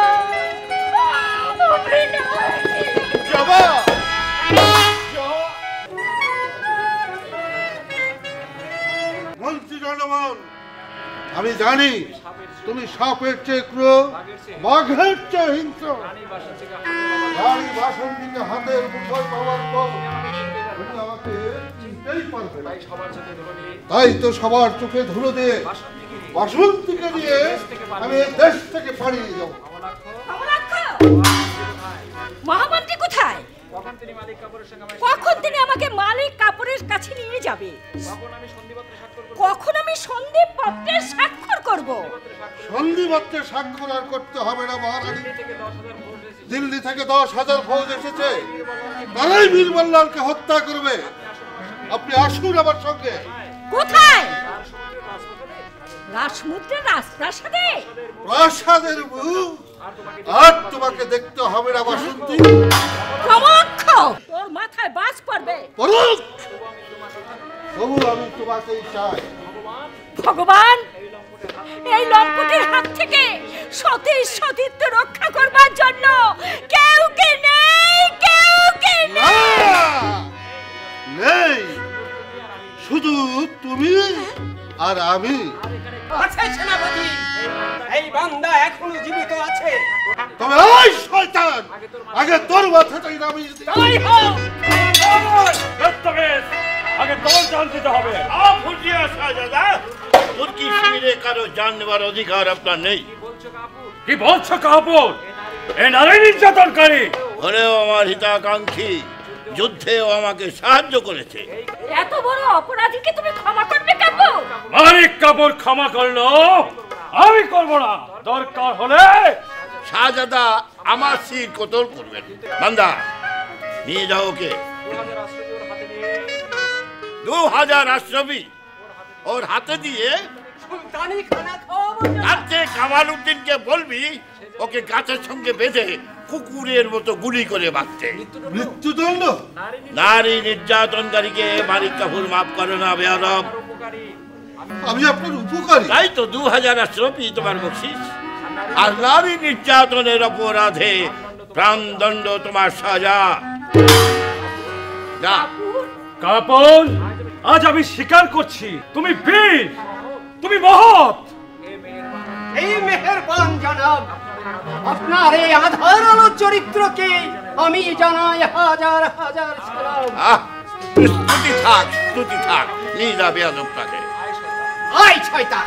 Speaker 6: অভিনয়
Speaker 10: জবা, মন্ত্রী জনগণ, আমি জানি তুমি সাপের চেয়ে ক্রূর, বাঘের চেয়ে হিংস্র। রানী বাসন্তীকে হাতের মুঠোয় পাওয়ার পর তুমি আমাকে চিনতেই পারবে না। তাই তো সবার চোখে ধুলো দিয়ে বাসন্তীকে নিয়ে আমি দেশ থেকে পালিয়ে যাব।
Speaker 2: মহামন্ত্রী কোথায়? কখন তিনি আমাকে মালিক কাপুরের কাছে নিয়ে যাবে? কখন আমি সন্ধিপত্রে স্বাক্ষর করব?
Speaker 10: সন্ধিপত্রে স্বাক্ষর আর করতে হবে না মহারানী। দিল্লি থেকে 10,000 ফৌজ এসেছে, তারাই বীরবল্লালকে হত্যা করবে। আপনি আসুন আমার সঙ্গে।
Speaker 2: কোথায়? রাসমুদ্রের রাজপ্রাসাদে?
Speaker 10: প্রাসাদের মুখ আর তোমাকে দেখতে হবে না বাসন্তী।
Speaker 2: প্রমুখ, তোর মাথায় বাজ পড়বে।
Speaker 10: পড়ুক, তবু আমি তোমাকেই চাই।
Speaker 2: ভগবান, এই লম্পটের হাত থেকে সতীর সতীত্ব রক্ষা করবার জন্য কেউ কে নেই, কেউ কে
Speaker 10: নেই, শুধু তুমি আর আমি।
Speaker 9: আছে সেনাপতি, এই বান্দা এখনো জীবিত আছে।
Speaker 10: তবে ওই শয়তান আগে তোর মাথাটাই নামিয়ে দিই।
Speaker 3: আগে তোমার জান দিতে হবে।
Speaker 1: তুর্কি শিবিরে কারো জান নেবার অধিকার আপনার নেই।
Speaker 3: কি বলছো কাপুর? এ নারী নির্যাতনকারী
Speaker 1: হলেও আমার হিতাকাঙ্ক্ষী, যুদ্ধেও আমাকে সাহায্য করেছে।
Speaker 2: এত বড় অপরাধীকে তুমি ক্ষমা করবে কাপুর?
Speaker 3: মালিক কাপুর ক্ষমা করলো, আমি করব না। দরকার হলে
Speaker 1: শাহজাদা আমার শির কতল করবেন। বান্দা, নিয়ে যাও ওকে। 2000 আশরাফি ওর হাতে দিয়ে কামাল উদ্দিনকে বলবি ওকে গাছের সঙ্গে বেঁধে কুকুরের মতো গুলি করে বাঁধতে।
Speaker 10: মৃত্যুদণ্ড?
Speaker 1: নারী নির্যাতনকারীকে মালিক কাপুর মাফ করে না বেয়াদব।
Speaker 10: আমি আপনার উপকারী।
Speaker 1: তাই তো 2000 আশরাফি তোমার বকশিস। আর নারী নির্যাতনের অপরাধে প্রাণদণ্ড তোমার সাজা। যা।
Speaker 5: কাপন, আজ আমি স্বীকার করছি তুমি বীর, তুমি মহৎ।
Speaker 9: এই মেহেরবান জনাব, আপনার এই আধার আলো চরিত্রকে আমি জানাই হাজার হাজার সালাম।
Speaker 1: স্তুতি থাক, স্তুতি থাক, নিয়ে যাবে আদবটাকে।
Speaker 9: আয় শয়তান।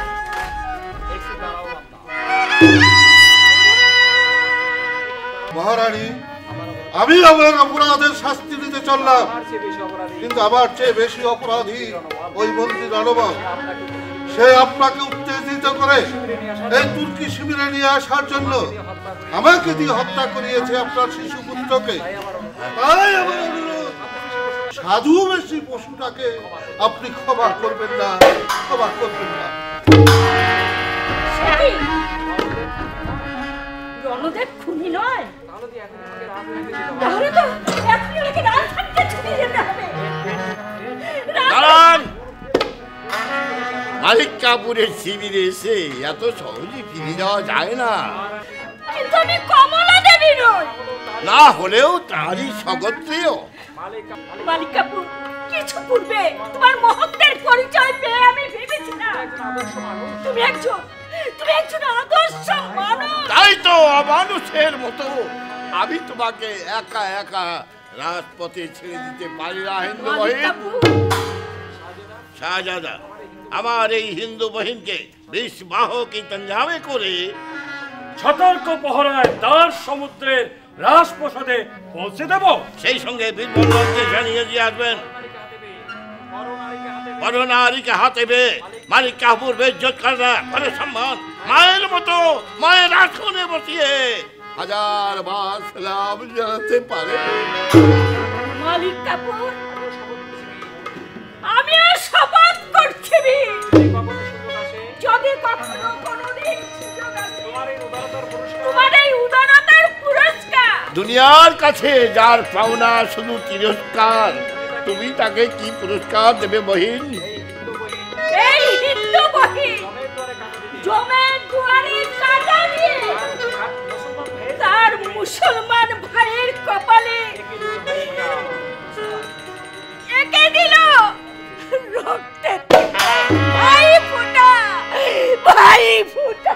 Speaker 10: মহারানী, আমি আমার অপরাধের শাস্তি দিতে চললাম, কিন্তু আমার চেয়ে বেশি অপরাধী ওই মন্ত্রী রণবক। সে আপনাকে উত্তেজিত করে এই তুর্কি শিবিরে নিয়ে আসার জন্য আমাকে দিয়ে হত্যা করিয়েছে আপনার শিশু পুত্রকে। তাই আমার অনুরোধ, সাধু বেশি পশুটাকে আপনি ক্ষমা করবেন না, ক্ষমা করবেন না।
Speaker 2: রণদেব খুনি নয়, তাহলে তো এখনই ওকে রাজধানীতে ছুটিয়ে যেতে হবে।
Speaker 1: দাঁড়ান, মালিক কাপুরের শিবিরে এসে এত সহজে ফিরে যাওয়া যায় না।
Speaker 2: কিন্তু আমি কমলা দেবী নই।
Speaker 1: না হলেও তারই স্বগোত্রীয়।
Speaker 2: মালিক কাপুর, কিছু পূর্বে তোমার মহত্বের পরিচয় পেয়ে আমি ভেবেছিলাম তুমি একজন আদর্শ মানুষ।
Speaker 1: তাই তো অমানুষের মতো আমি তোমাকে একা একা রাজপথে ছেড়ে দিতে পারি না। হিন্দু বহিন শাহজাদা, আমার এই হিন্দু বহিনকে বিষবাহকে তঞ্জামে করে
Speaker 5: সতর্ক পহরায় দ্বার সমুদ্রের রাজপ্রসাদে পৌঁছে দেব।
Speaker 1: সেই সঙ্গে বীরবলকে জানিয়ে দিয়ে আসবেন, বড় নারীকে হাতে পেয়ে মালিক কাপুর বেজ্জত করা করে সম্মান, মায়ের মতো মায়ের আসনে বসিয়ে হাজার বার সালাম জানাতে পারে।
Speaker 2: মালিক কাপুর, আমি শপথ করছি যদি কখনো কোনোদিন সুযোগ আসে তোমার এই উদারতার পুরস্কার।
Speaker 1: দুনিয়ার কাছে যার পাওনা শুধু তিরস্কার, তুমি তাকে কি পুরস্কার দেবে বহিন?
Speaker 2: এই হিন্দু বহিন জমের দুয়ারে কাঁটা দিয়ে তার মুসলমান ভাইয়ের কপালে এঁকে দিল রক্তের ভাই ফোঁটা, ভাই ফোঁটা।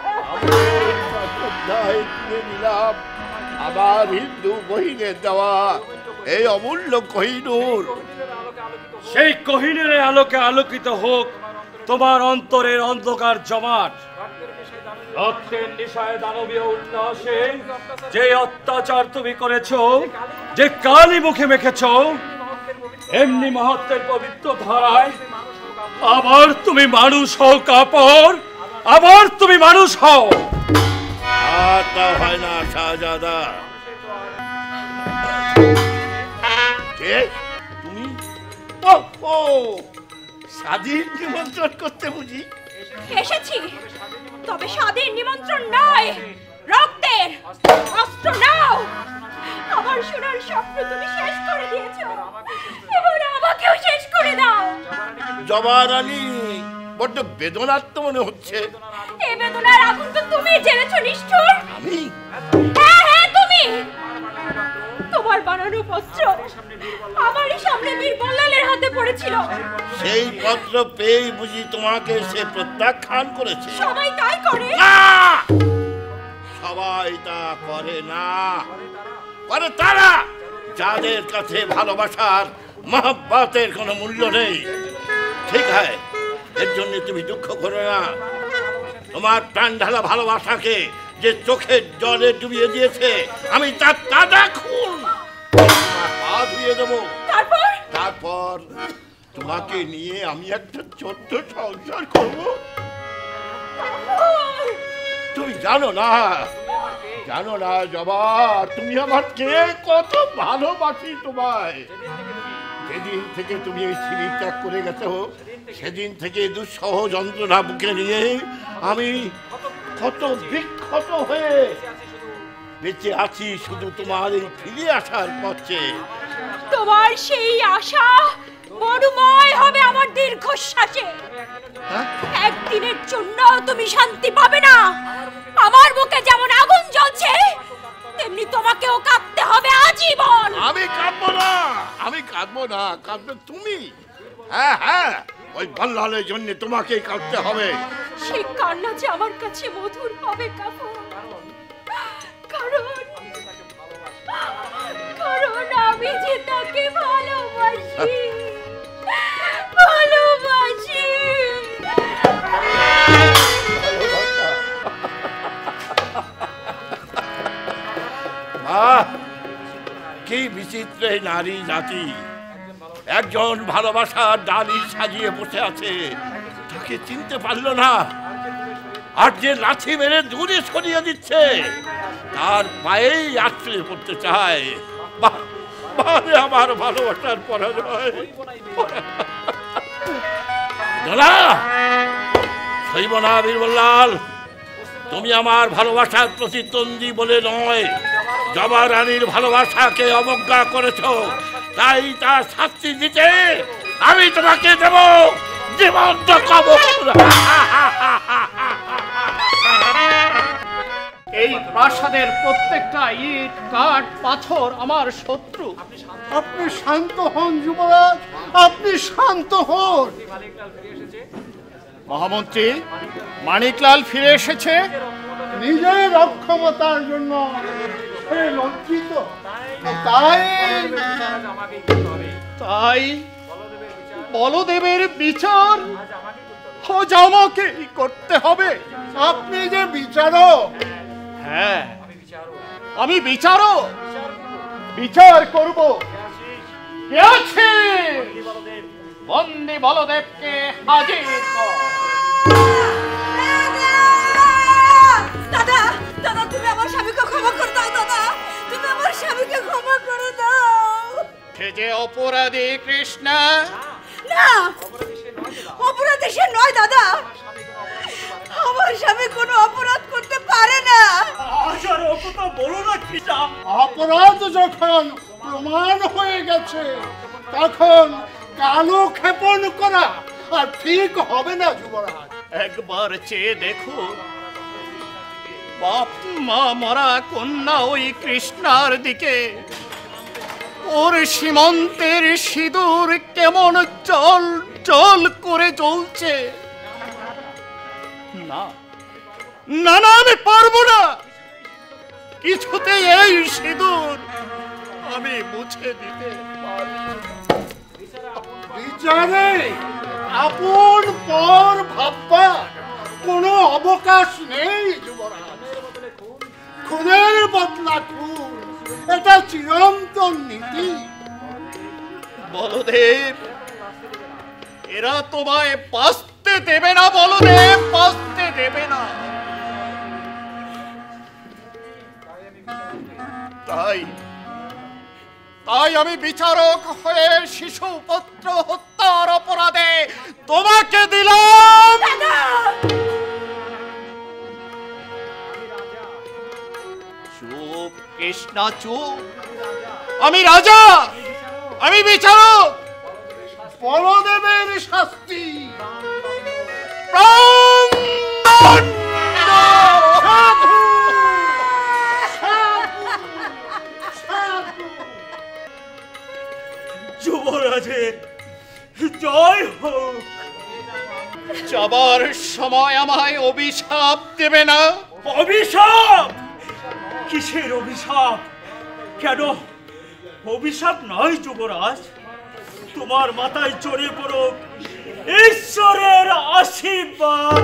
Speaker 1: নিলাম আমার হিন্দু বহিনের দেওয়া এই অমূল্য কোহিনূর।
Speaker 5: সেই কোহিনূরের আলোকে আলোকিত হোক তোমার অন্তরের অন্ধকার জমাট। রক্তের নিশায় দানবীয় উল্লাসে যে অত্যাচার তুমি করেছো, যে কালি মুখে মেখেছ, এমনি মহত্বের পবিত্র ধারায় আবার তুমি মানুষ হও কাপুর, আবার তুমি মানুষ হও।
Speaker 1: আর তা হয় না শাহজাদা। কে তুমি? ও স্বাধীন নিমন্ত্রণ করতে বুঝি
Speaker 2: এসেছি, তবে স্বাধীন নিমন্ত্রণ নয়, রক্তের অস্ত্র নাও। আমার সোনার স্বপ্ন তুমি শেষ করে দিয়েছো, এবার আমাকেও শেষ করে দাও।
Speaker 1: জবারানী, বড্ড বেদনার্থ মনে হচ্ছে।
Speaker 2: এই বেদনার আগুন তো তুমি জেনেছো নিষ্ঠুর।
Speaker 1: আমি?
Speaker 2: হ্যাঁ তুমি। তোমার বানানো পত্র আমারই সামনে বীরবল্লালের হাতে পড়েছিল।
Speaker 1: সেই পত্র পেয়ে বুঝি তোমাকে সে প্রত্যাখ্যান করেছে?
Speaker 2: সবাই তাই করে
Speaker 1: না, সবাই তা করে না, করে তারা যাদের কাছে ভালোবাসার মহব্বতের কোনো মূল্য নেই। ঠিক হয়, এর জন্য তুমি দুঃখ করো না। তোমার প্রাণ ঢালা ভালোবাসাকে যে চোখের জলে ডুবিয়ে দিয়েছে, আমি তার তাজা খুন পা ধুয়ে দেবো। তারপর তোমাকে নিয়ে আমি একটা ছোট্ট সংসার করব। তুমি জানো না জবা, তুমি আমার কে কত ভালোবাসি তোমায়। যেদিন থেকে তুমি এই শিবির ত্যাগ করে গেছো, সেদিন থেকে দুঃসহ যন্ত্রণা বুকে নিয়ে আমি ক্ষত বিক্ষত হয়ে বেঁচে আছি শুধু তোমার এই ফিরে আসার পথে।
Speaker 2: তোমার সেই আশা মরুময় হবে আমার দীর্ঘশ্বাসে। একদিনের জন্য তুমি শান্তি পাবে না।
Speaker 6: আমার বুকে যেমন আগুন জ্বলছে তেমনি তোমাকেও কাঁদতে হবে আজীবন।
Speaker 1: আমি কাঁদবো না, কাঁদবে তুমি। হ্যাঁ হ্যাঁ, ওই বল্লালের জন্য তোমাকেই কাঁদতে হবে।
Speaker 6: সেই কান্না যে আমার কাছে মধুর হবে কাপুর, কারণ আমি যে তাকে ভালোবাসি।
Speaker 1: কি বিচিত্র নারী জাতি, একজন ভালোবাসার ডালি সাজিয়ে বসে আছে, তাকে চিনতে পারলো না, আর যে লাঠি মেরে দূরে সরিয়ে দিচ্ছে তার পায়েই আছড়ে পড়তে চায়। আমার ভালোবাসার পরাজয়। সইব না বীরবল্লাল, তুমি আমার ভালোবাসার প্রতিদ্বন্দ্বী বলে নয়, জবা রানীর ভালোবাসাকে অবজ্ঞা করেছ, তাই তার শাস্তি দিতে আমি তোমাকে দেব জীবন্ত কবর।
Speaker 4: এই প্রাসাদের প্রত্যেকটা ইট কাঠ পাথর আমার শত্রু।
Speaker 3: আপনি শান্ত হন যুবরাজ, আপনি শান্ত হন।
Speaker 4: মহামন্ত্রী মানিকলাল ফিরে এসেছে।
Speaker 3: নিজের অক্ষমতার জন্য সে লজ্জিত, তাই বলদেবের বিচার আজ আমাকেই করতে হবে। আপনি যে বিচারক। হ্যাঁ, আমি বিচারক, বিচার করব। কে আছে?
Speaker 4: বন্দী বলদেবকে হাজির কর।
Speaker 6: দাদা, দাদা, তুমি আমার স্বামীকে ক্ষমা করে দাও। দাদা, তুমি আমার স্বামীকে ক্ষমা করে দাও।
Speaker 4: সে যে অপরাধী কৃষ্ণা।
Speaker 6: না, অপরাধী সে নয় দাদা, আমার স্বামী কোনো অপরাধ করতে পারে না।
Speaker 3: আসার ও কথা বলো না কৃষ্ণা। অপরাধ যখন প্রমাণ হয়ে গেছে তখন কালো ক্ষেপণ করা আর ঠিক হবে না যুবরাজ। একবার চেয়ে দেখো, বাপ মা মরা কন্যা ওই কৃষ্ণার দিকে, ওর সীমান্তের সিঁদুর কেমন জল জল করে জ্বলছে। না না না, আমি পারবো না, কিছুতে এই সিঁদুর আমি মুছে দিতে পারবো। বিচারে আপন পর ভাববার কোনো অবকাশ নেই যুবরাজ। খুনের বদলা খুন, এটা চিরন্তন নীতি। বলদেব, এরা তোমায় বাঁচতে দেবে না বলদেব, বাঁচতে দেবে না। তাই আমি বিচারক হয়ে শিশু পুত্র হত্যার অপরাধে তোমাকে দিলাম। চুপ কৃষ্ণা, চুপ। আমি রাজা, আমি বিচারক। বলদেবের শাস্তি যুবরাজের জয় হোক। যাবার সময় আমায় অভিশাপ দেবে না। অভিশাপ? কিসের অভিশাপ? কেন অভিশাপ নয় যুবরাজ, তোমার মাথায় চড়ে পড়ুক ঈশ্বরের আশীর্বাদ।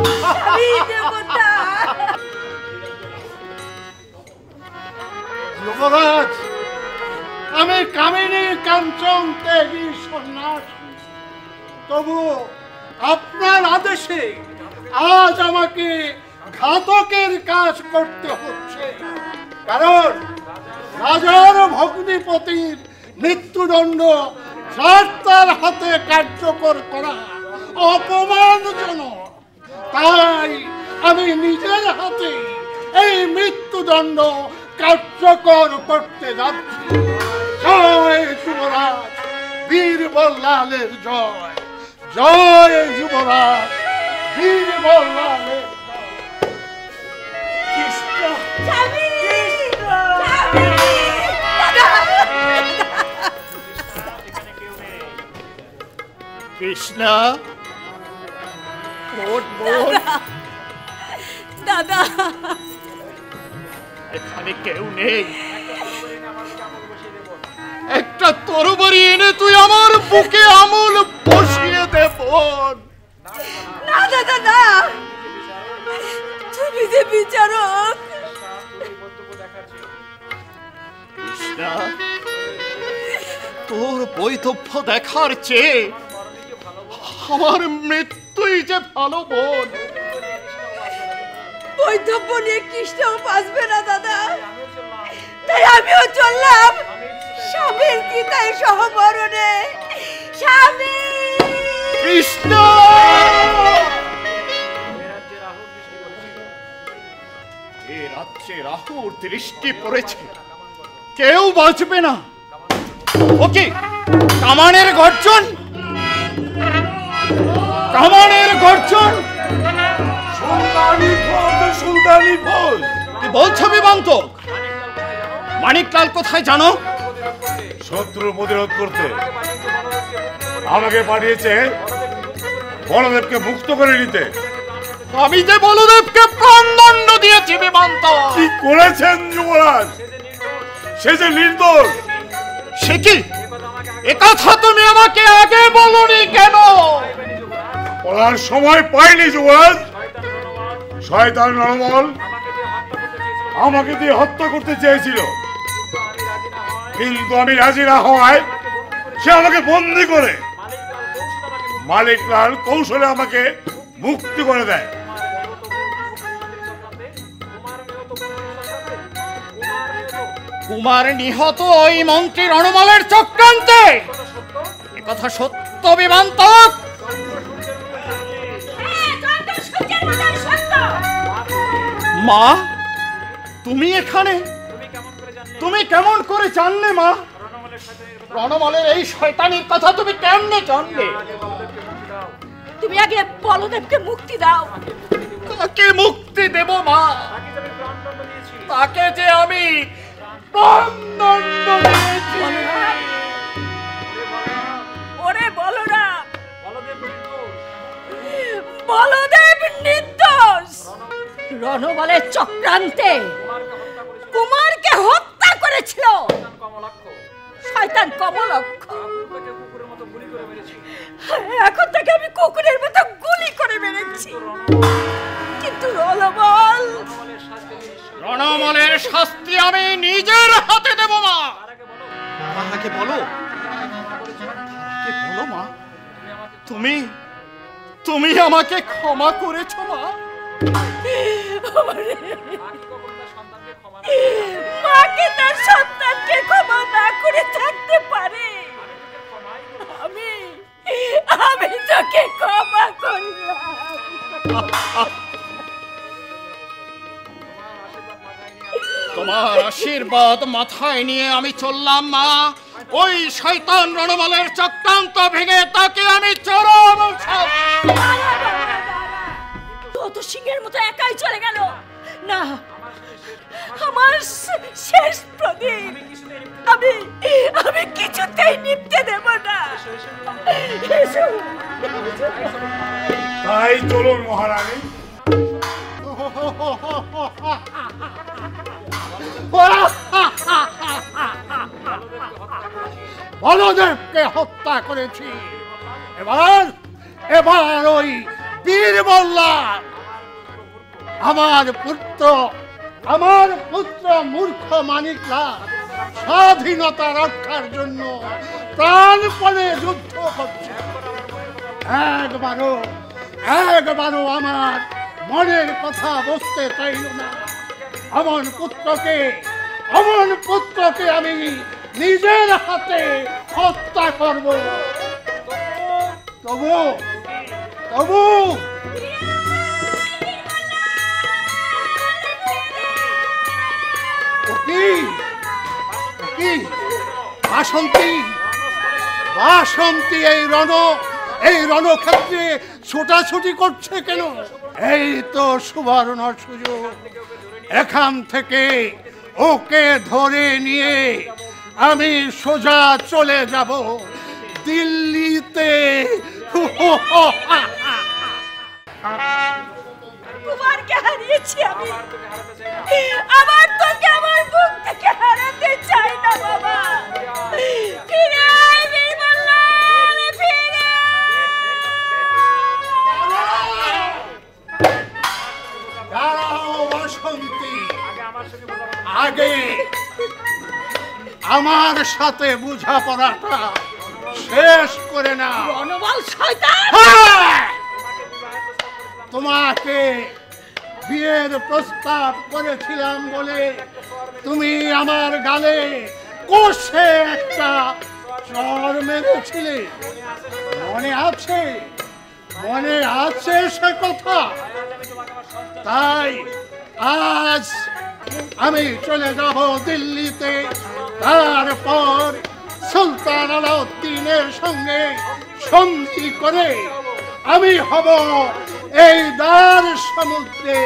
Speaker 3: যুবরাজ, আমি কামিনী কাঞ্চন ত্যাগী সন্ন্যাসী, তবু আপনার আদেশে আজ আমাকে ঘাতকের কাজ করতে হচ্ছে। কারণ রাজার ভগ্নিপতির মৃত্যুদণ্ড তার হাতে কার্যকর করা অপমানজনক, তাই আমি নিজের হাতে এই মৃত্যুদণ্ড কার্যকর করতে যাচ্ছি। জয় যুবরাজ বীরবল্লালের জয়, জয় যুবরাজ বীরবল্লালের জয়।
Speaker 4: কৃষ্ণা,
Speaker 6: দাদা,
Speaker 4: এখানে কেউ নেই। একটা তরবারি এনে তুই আমার বুকে আমূল বসিয়ে দে বোন।
Speaker 6: না দাদা না, তুমি যে বিচারক।
Speaker 4: কৃষ্ণা, তোর বৈধব্য দেখার চেয়ে আমার মৃত্যুই যে ভালো বোন।
Speaker 6: বৈধব্য নিয়ে কৃষ্ণও বাঁচবে না দাদা, তাই আমিও চললাম স্বামীর চিতায় সহমরণে। স্বামী
Speaker 4: কৃষ্ণ, এ রাজ্যে রাহুর দৃষ্টি পড়েছে, কেউ বাঁচবে না। ওকে, কামানের গর্জন, কামানের গর্জন।
Speaker 11: সুলতানি ফল, সুলতানি ফল।
Speaker 4: কি বলছো বিবান্তক? মানিকলাল কোথায় জানো?
Speaker 11: শত্রু প্রতিরোধ করতে আমাকে পাঠিয়েছে বলদেবকে মুক্ত করে নিতে।
Speaker 4: আমি যে বলদেবকে প্রাণদণ্ড দিয়েছি বিবান্তক।
Speaker 11: কি করেছেন যুবরাজ? সে যে নির্দোষ।
Speaker 4: সে কি? একথা তুমি আমাকে আগে বলনি কেন?
Speaker 11: বলার সময় পাইনি যুবরাজ। শয়তান রণমল আমাকে দিয়ে হত্যা করতে চেয়েছিল, কিন্তু আমি রাজি না হওয়ায় সে আমাকে বন্দি করে মালিকলাল কৌশলে আমাকে মুক্তি করে দেয়।
Speaker 4: কুমার নিহত ওই মন্ত্রী রণমলের চক্রান্তে, একথা সত্য বিবান্তক? মা, তুমি এখানে? তুমি কেমন করে জানলে মা? রণমলের এই শয়তানির কথা তুমি কেমনে জানলে?
Speaker 6: তুমি আগে বলদেবকে মুক্তি দাও।
Speaker 4: কাকে মুক্তি দেব মা? তাকে যে আমি প্রাণদণ্ড দিয়েছি।
Speaker 6: ওরে বলরাম, বলদেব নির্দোষ। রণবলের চক্রান্তে কুমারকে হত্যা করেছিল শয়তান কমলক্ষ। এখন তাকে আমি কুকুরের মতো গুলি করে মেরেছি, কিন্তু
Speaker 4: রণমলের শাস্তি আমি নিজের হাতে দেব মা। তাহাকে বলো, তাহাকে বলো মা, তুমি তুমি আমাকে ক্ষমা করেছো মা।
Speaker 6: মাকে তার সন্তানকে ক্ষমা না করে থাকতে পারে? আমি তোকে ক্ষমা করলাম।
Speaker 4: তোমার আশীর্বাদ মাথায় নিয়ে আমি চললাম মা। ওই শয়তান রণমলের চক্রান্ত ভেঙে তাকে আমি চরম
Speaker 6: তো সিংহের মতো একাই চলে গেল না। আমার শেষ প্রদীপ আমি কিছুতেই নিভতে দেব না।
Speaker 11: তাই চলুন মহারানী।
Speaker 1: বলদেবকে হত্যা করেছি, এবার ওই বীর মল্লার আমার পুত্র মূর্খ মানিকলাল স্বাধীনতা রক্ষার জন্য প্রাণপণে যুদ্ধ করছে। একবারও আমার মনের কথা বুঝতে চাইল না। অমন পুত্রকে আমি নিজের হাতে হত্যা করব। তবু বাসন্তী এই রণক্ষেত্রে ছোটাছুটি করছে কেন? এই তো সুবর্ণ সুযোগ,
Speaker 10: এখান থেকে ওকে ধরে নিয়ে আমি সোজা চলে যাব দিল্লিতে।
Speaker 6: কুমারকে হারিয়েছি আমি, আবার তোকে আমার বুক থেকে হারাতে চাই না বাবা। ফিরে আয় বীরবল্লভ, ফিরে
Speaker 10: দাঁড়াও বাসন্তী, আগে আমার সাথে বোঝাপড়াটা শেষ করে না।
Speaker 6: রণবল শয়তান!
Speaker 10: তোমাকে বিয়ের প্রস্তাব করেছিলাম বলে তুমি আমার গালে কষে একটা চড় মেরেছিলে, মনে আছে? মনে আছে সে কথা? তাই আজ আমি চলে যাব দিল্লিতে, তারপর সুলতান আলাউদ্দিনের সঙ্গে সন্ধি করে আমি হব এই দ্বার সমুদ্রে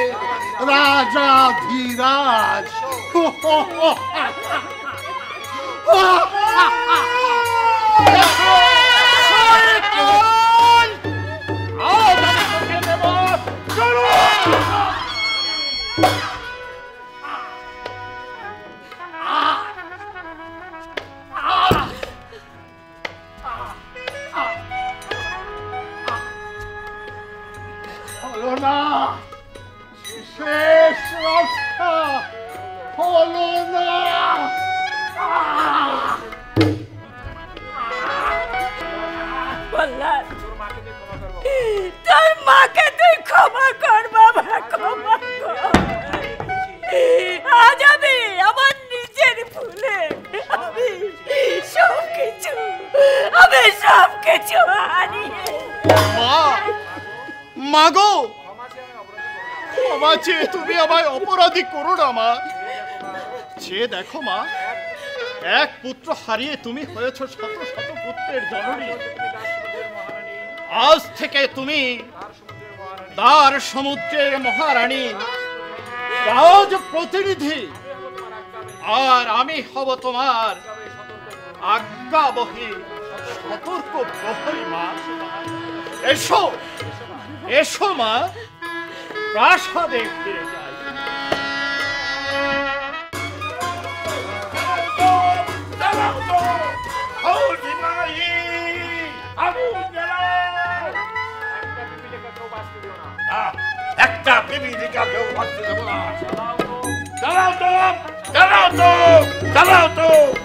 Speaker 10: রাজাধিরাজ। হলো না, শেষ রক্ষা হলো না।
Speaker 6: বললাম তোর মাকে তুই ক্ষমা কর বাবা, ক্ষমা কর। আজ আমি আমার নিজের ভুলে আমি সবকিছু হারিয়ে।
Speaker 4: মা গো, ক্ষমা চেয়ে তুমি আমায় অপরাধী করো না মা। চেয়ে দেখো মা, এক পুত্র হারিয়ে তুমি হয়েছ শত শত পুত্রের জননী। আজ থেকে তুমি দ্বার সমুদ্রের মহারানী, রাজ প্রতিনিধি, আর আমি হব তোমার আজ্ঞাবহী সতর্ক প্রহরী মা। এসো এসো মা, প্রাসাদে ফিরে যাই।
Speaker 1: একটা বিবিধিকা কেউ বাঁচতে দেবো না। চালাও তো, চালাও তো, চালাও তো।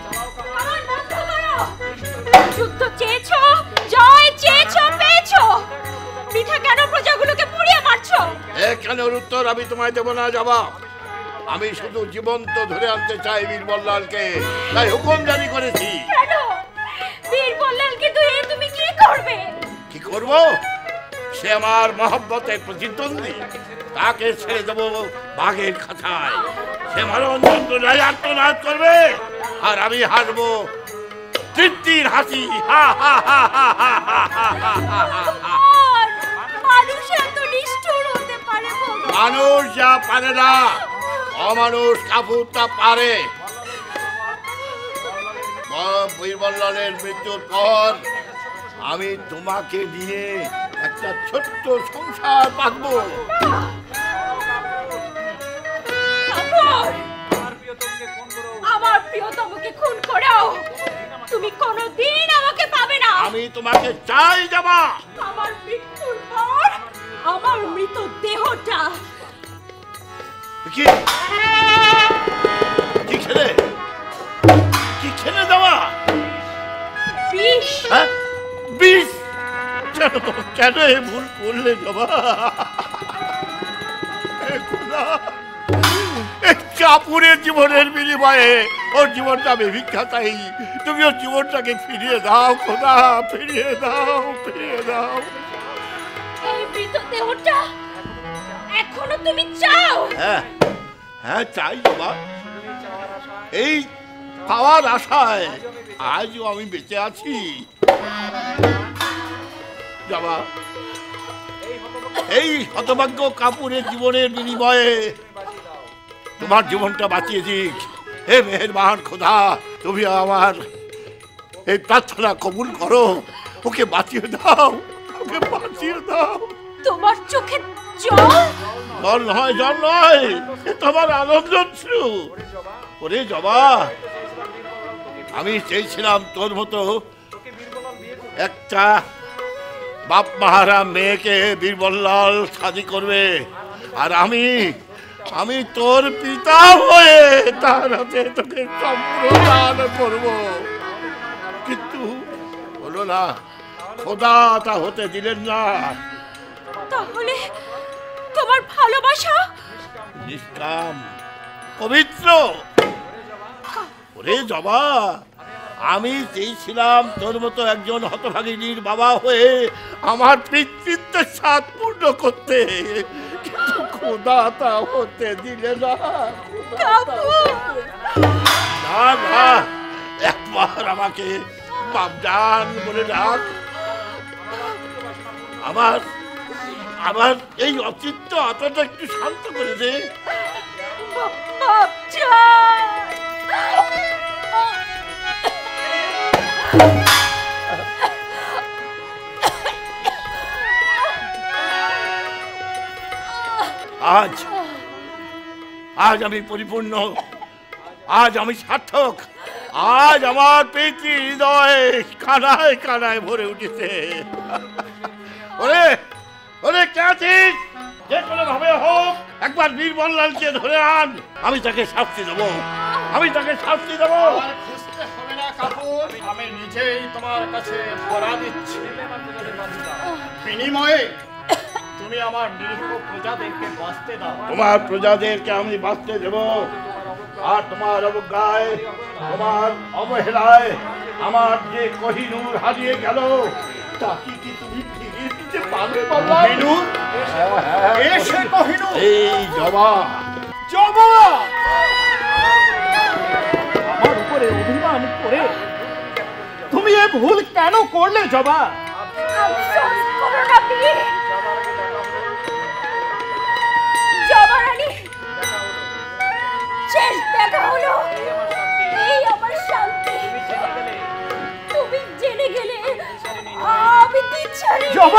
Speaker 6: যুদ্ধ চেয়েছো, জয় চেয়েছো, পেয়েছো। বৃথা কেন প্রজাগুলোকে পুড়িয়ে মারছো?
Speaker 1: এখানের উত্তর আমি তোমায় দেবো না জবাব। আমি শুধু জীবন্ত ধরে আনতে চাই বীরবল্লালকে, তাই হুকুম জারি করেছি।
Speaker 6: কেন বীরবল্লালকে ধরে তুমি কি করবে?
Speaker 1: কি করব? সে আমার মহব্বতের প্রতিদ্বন্দ্বী, তাকে ছেড়ে দেবো বাঘের খাঁচায়। সে মরণযন্ত্র রাজার্তনাদ করবে আর আমি হাসবো তৃপ্তির হাসি।
Speaker 6: মানুষ এত নিষ্ঠুর হতে পারে?
Speaker 1: মানুষ যা পারে না, অমানুষ কাপুর তা পারে। বীরবল্লালের মৃত্যুর পর আমি তোমাকে নিয়ে একটা ছোট্ট সংসার পাতবো।
Speaker 6: আমার প্রিয়তমকে খুন করাও, তুমি কোনোদিন আমাকে পাবে না।
Speaker 1: আমি তোমাকে চাই যাবা।
Speaker 6: আমার মৃত্যুর পর আমার মৃত দেহটা
Speaker 1: কি কি খেলে, কি খেলে দেওয়া?
Speaker 6: বিষ।
Speaker 1: হ্যাঁ, বিষ? কেন এ ভুল করলে বাবা? কাপুরের জীবনের বিনিময়ে ওর জীবনটা আমি ভিক্ষা চাই। তুমি ওর জীবনটাকে ফিরিয়ে দাও খোদা, ফিরিয়ে দাও, ফিরিয়ে দাও।
Speaker 6: এই মৃত দেহটা এখনো তুমি চাও?
Speaker 1: হ্যাঁ হ্যাঁ চাই বাবা। এই পাওয়ার আশায় আজও আমি বেঁচে আছি বাবা। এই হতভাগ্য কাপুরের জীবনের বিনিময়ে তোমার জীবনটা বাঁচিয়ে দিক। হে মেহেরবান খোদা, তুমি আমার এই প্রার্থনা কবুল করো, ওকে বাঁচিয়ে দাও, ওকে বাঁচিয়ে দাও।
Speaker 6: তোমার চোখে জল?
Speaker 1: জল নয়, জল নয়, এ তোমার আনন্দ ছিল। ওরে জবা, আমি চেয়েছিলাম তোর মতো একটা বাপ মাহারা মেয়েকে বীরবল্লাল শাদি করবে, আর আমি তোর পিতা হয়ে তার হাতে তোকে সম্প্রদান করব। কিন্তু হলো না, খোদা তা হতে দিলেন না।
Speaker 6: তাহলে তোমার ভালোবাসা
Speaker 1: নিষ্কাম, পবিত্র। ওরে জবা, আমি চেয়েছিলাম তোর মতো একজন হতভাগিনীর বাবা হয়ে আমার পিতৃত্বের স্বাদ পূর্ণ করতে, কিন্তু খোদা তা হতে দিলে না। না না, একবার আমাকে বাপজান বলে ডাক। আমার এই অচিত্ত আত্মাটা একটু শান্ত করে দে। আজ আমি পরিপূর্ণ, আজ আমি সার্থক, আজ আমার পিতৃ হৃদয় কানায় কানায় ভরে উঠেছে। ওরে ওরে, কে আছিস? যে কোনো ভাবে হোক একবার বীরবল্লালকে ধরে আন, আমি তাকে শাস্তি দেবো, আমি তাকে শাস্তি দেবো।
Speaker 4: খুঁজতে হবে না কাপুর, আমি নিজেই তোমার কাছে ধরা দিচ্ছি। বিনিময়ে তুমি আমার নিরীহ প্রজাদেরকে বাঁচতে দাও।
Speaker 1: তোমার প্রজাদেরকে আমি বাঁচতে দেব, আর তোমার অবজ্ঞায়, তোমার অবহেলায় আমার যে কোহিনূর হারিয়ে গেল, তাকে কি তুমি ফিরিয়ে দিতে পারবে?
Speaker 4: কোহিনূর? এসে কোহিনূর?
Speaker 1: এই জবা,
Speaker 4: জবা আমার উপরে অভিমান করে তুমি এ ভুল কেন করলে জবা?
Speaker 6: আফসোস করো না বীর। জবা রানী, শেষ দেখা হলো, এই আমার শান্তি। তুমি জেনে গেলে আমি তিচ্ছারি
Speaker 4: জবা,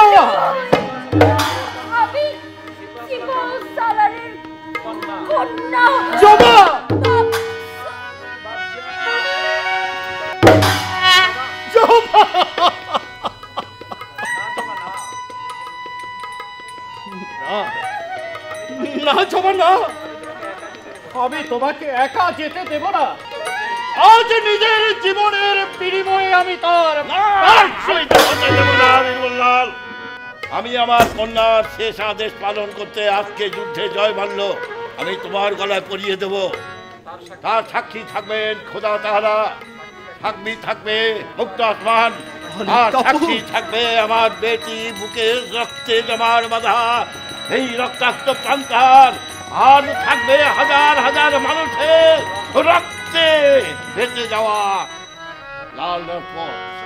Speaker 6: আমি জীবন সালারের কন্যা
Speaker 4: জবা। না জবা, না, আমি তোমাকে একা যেতে দেব না। আজ নিজের জীবনের বিনিময়ে আমি তার
Speaker 1: বীরবল্লাল, আমি আমার কন্যার শেষ আদেশ পালন করতে আজকে যুদ্ধে জয় মানল আমি তোমার গলায় পরিয়ে দেব। তার সাক্ষী থাকবেন খোদা তাআলা, সাক্ষী থাকবে মুক্ত আসমান, আর সাক্ষী থাকবে আমার বেটি বুকের রক্তে জমার বাঁধা এই রক্তাক্ত প্রান্তার, আর থাকবে হাজার হাজার মানুষের রক্তে ভেসে যাওয়া লাল পথ।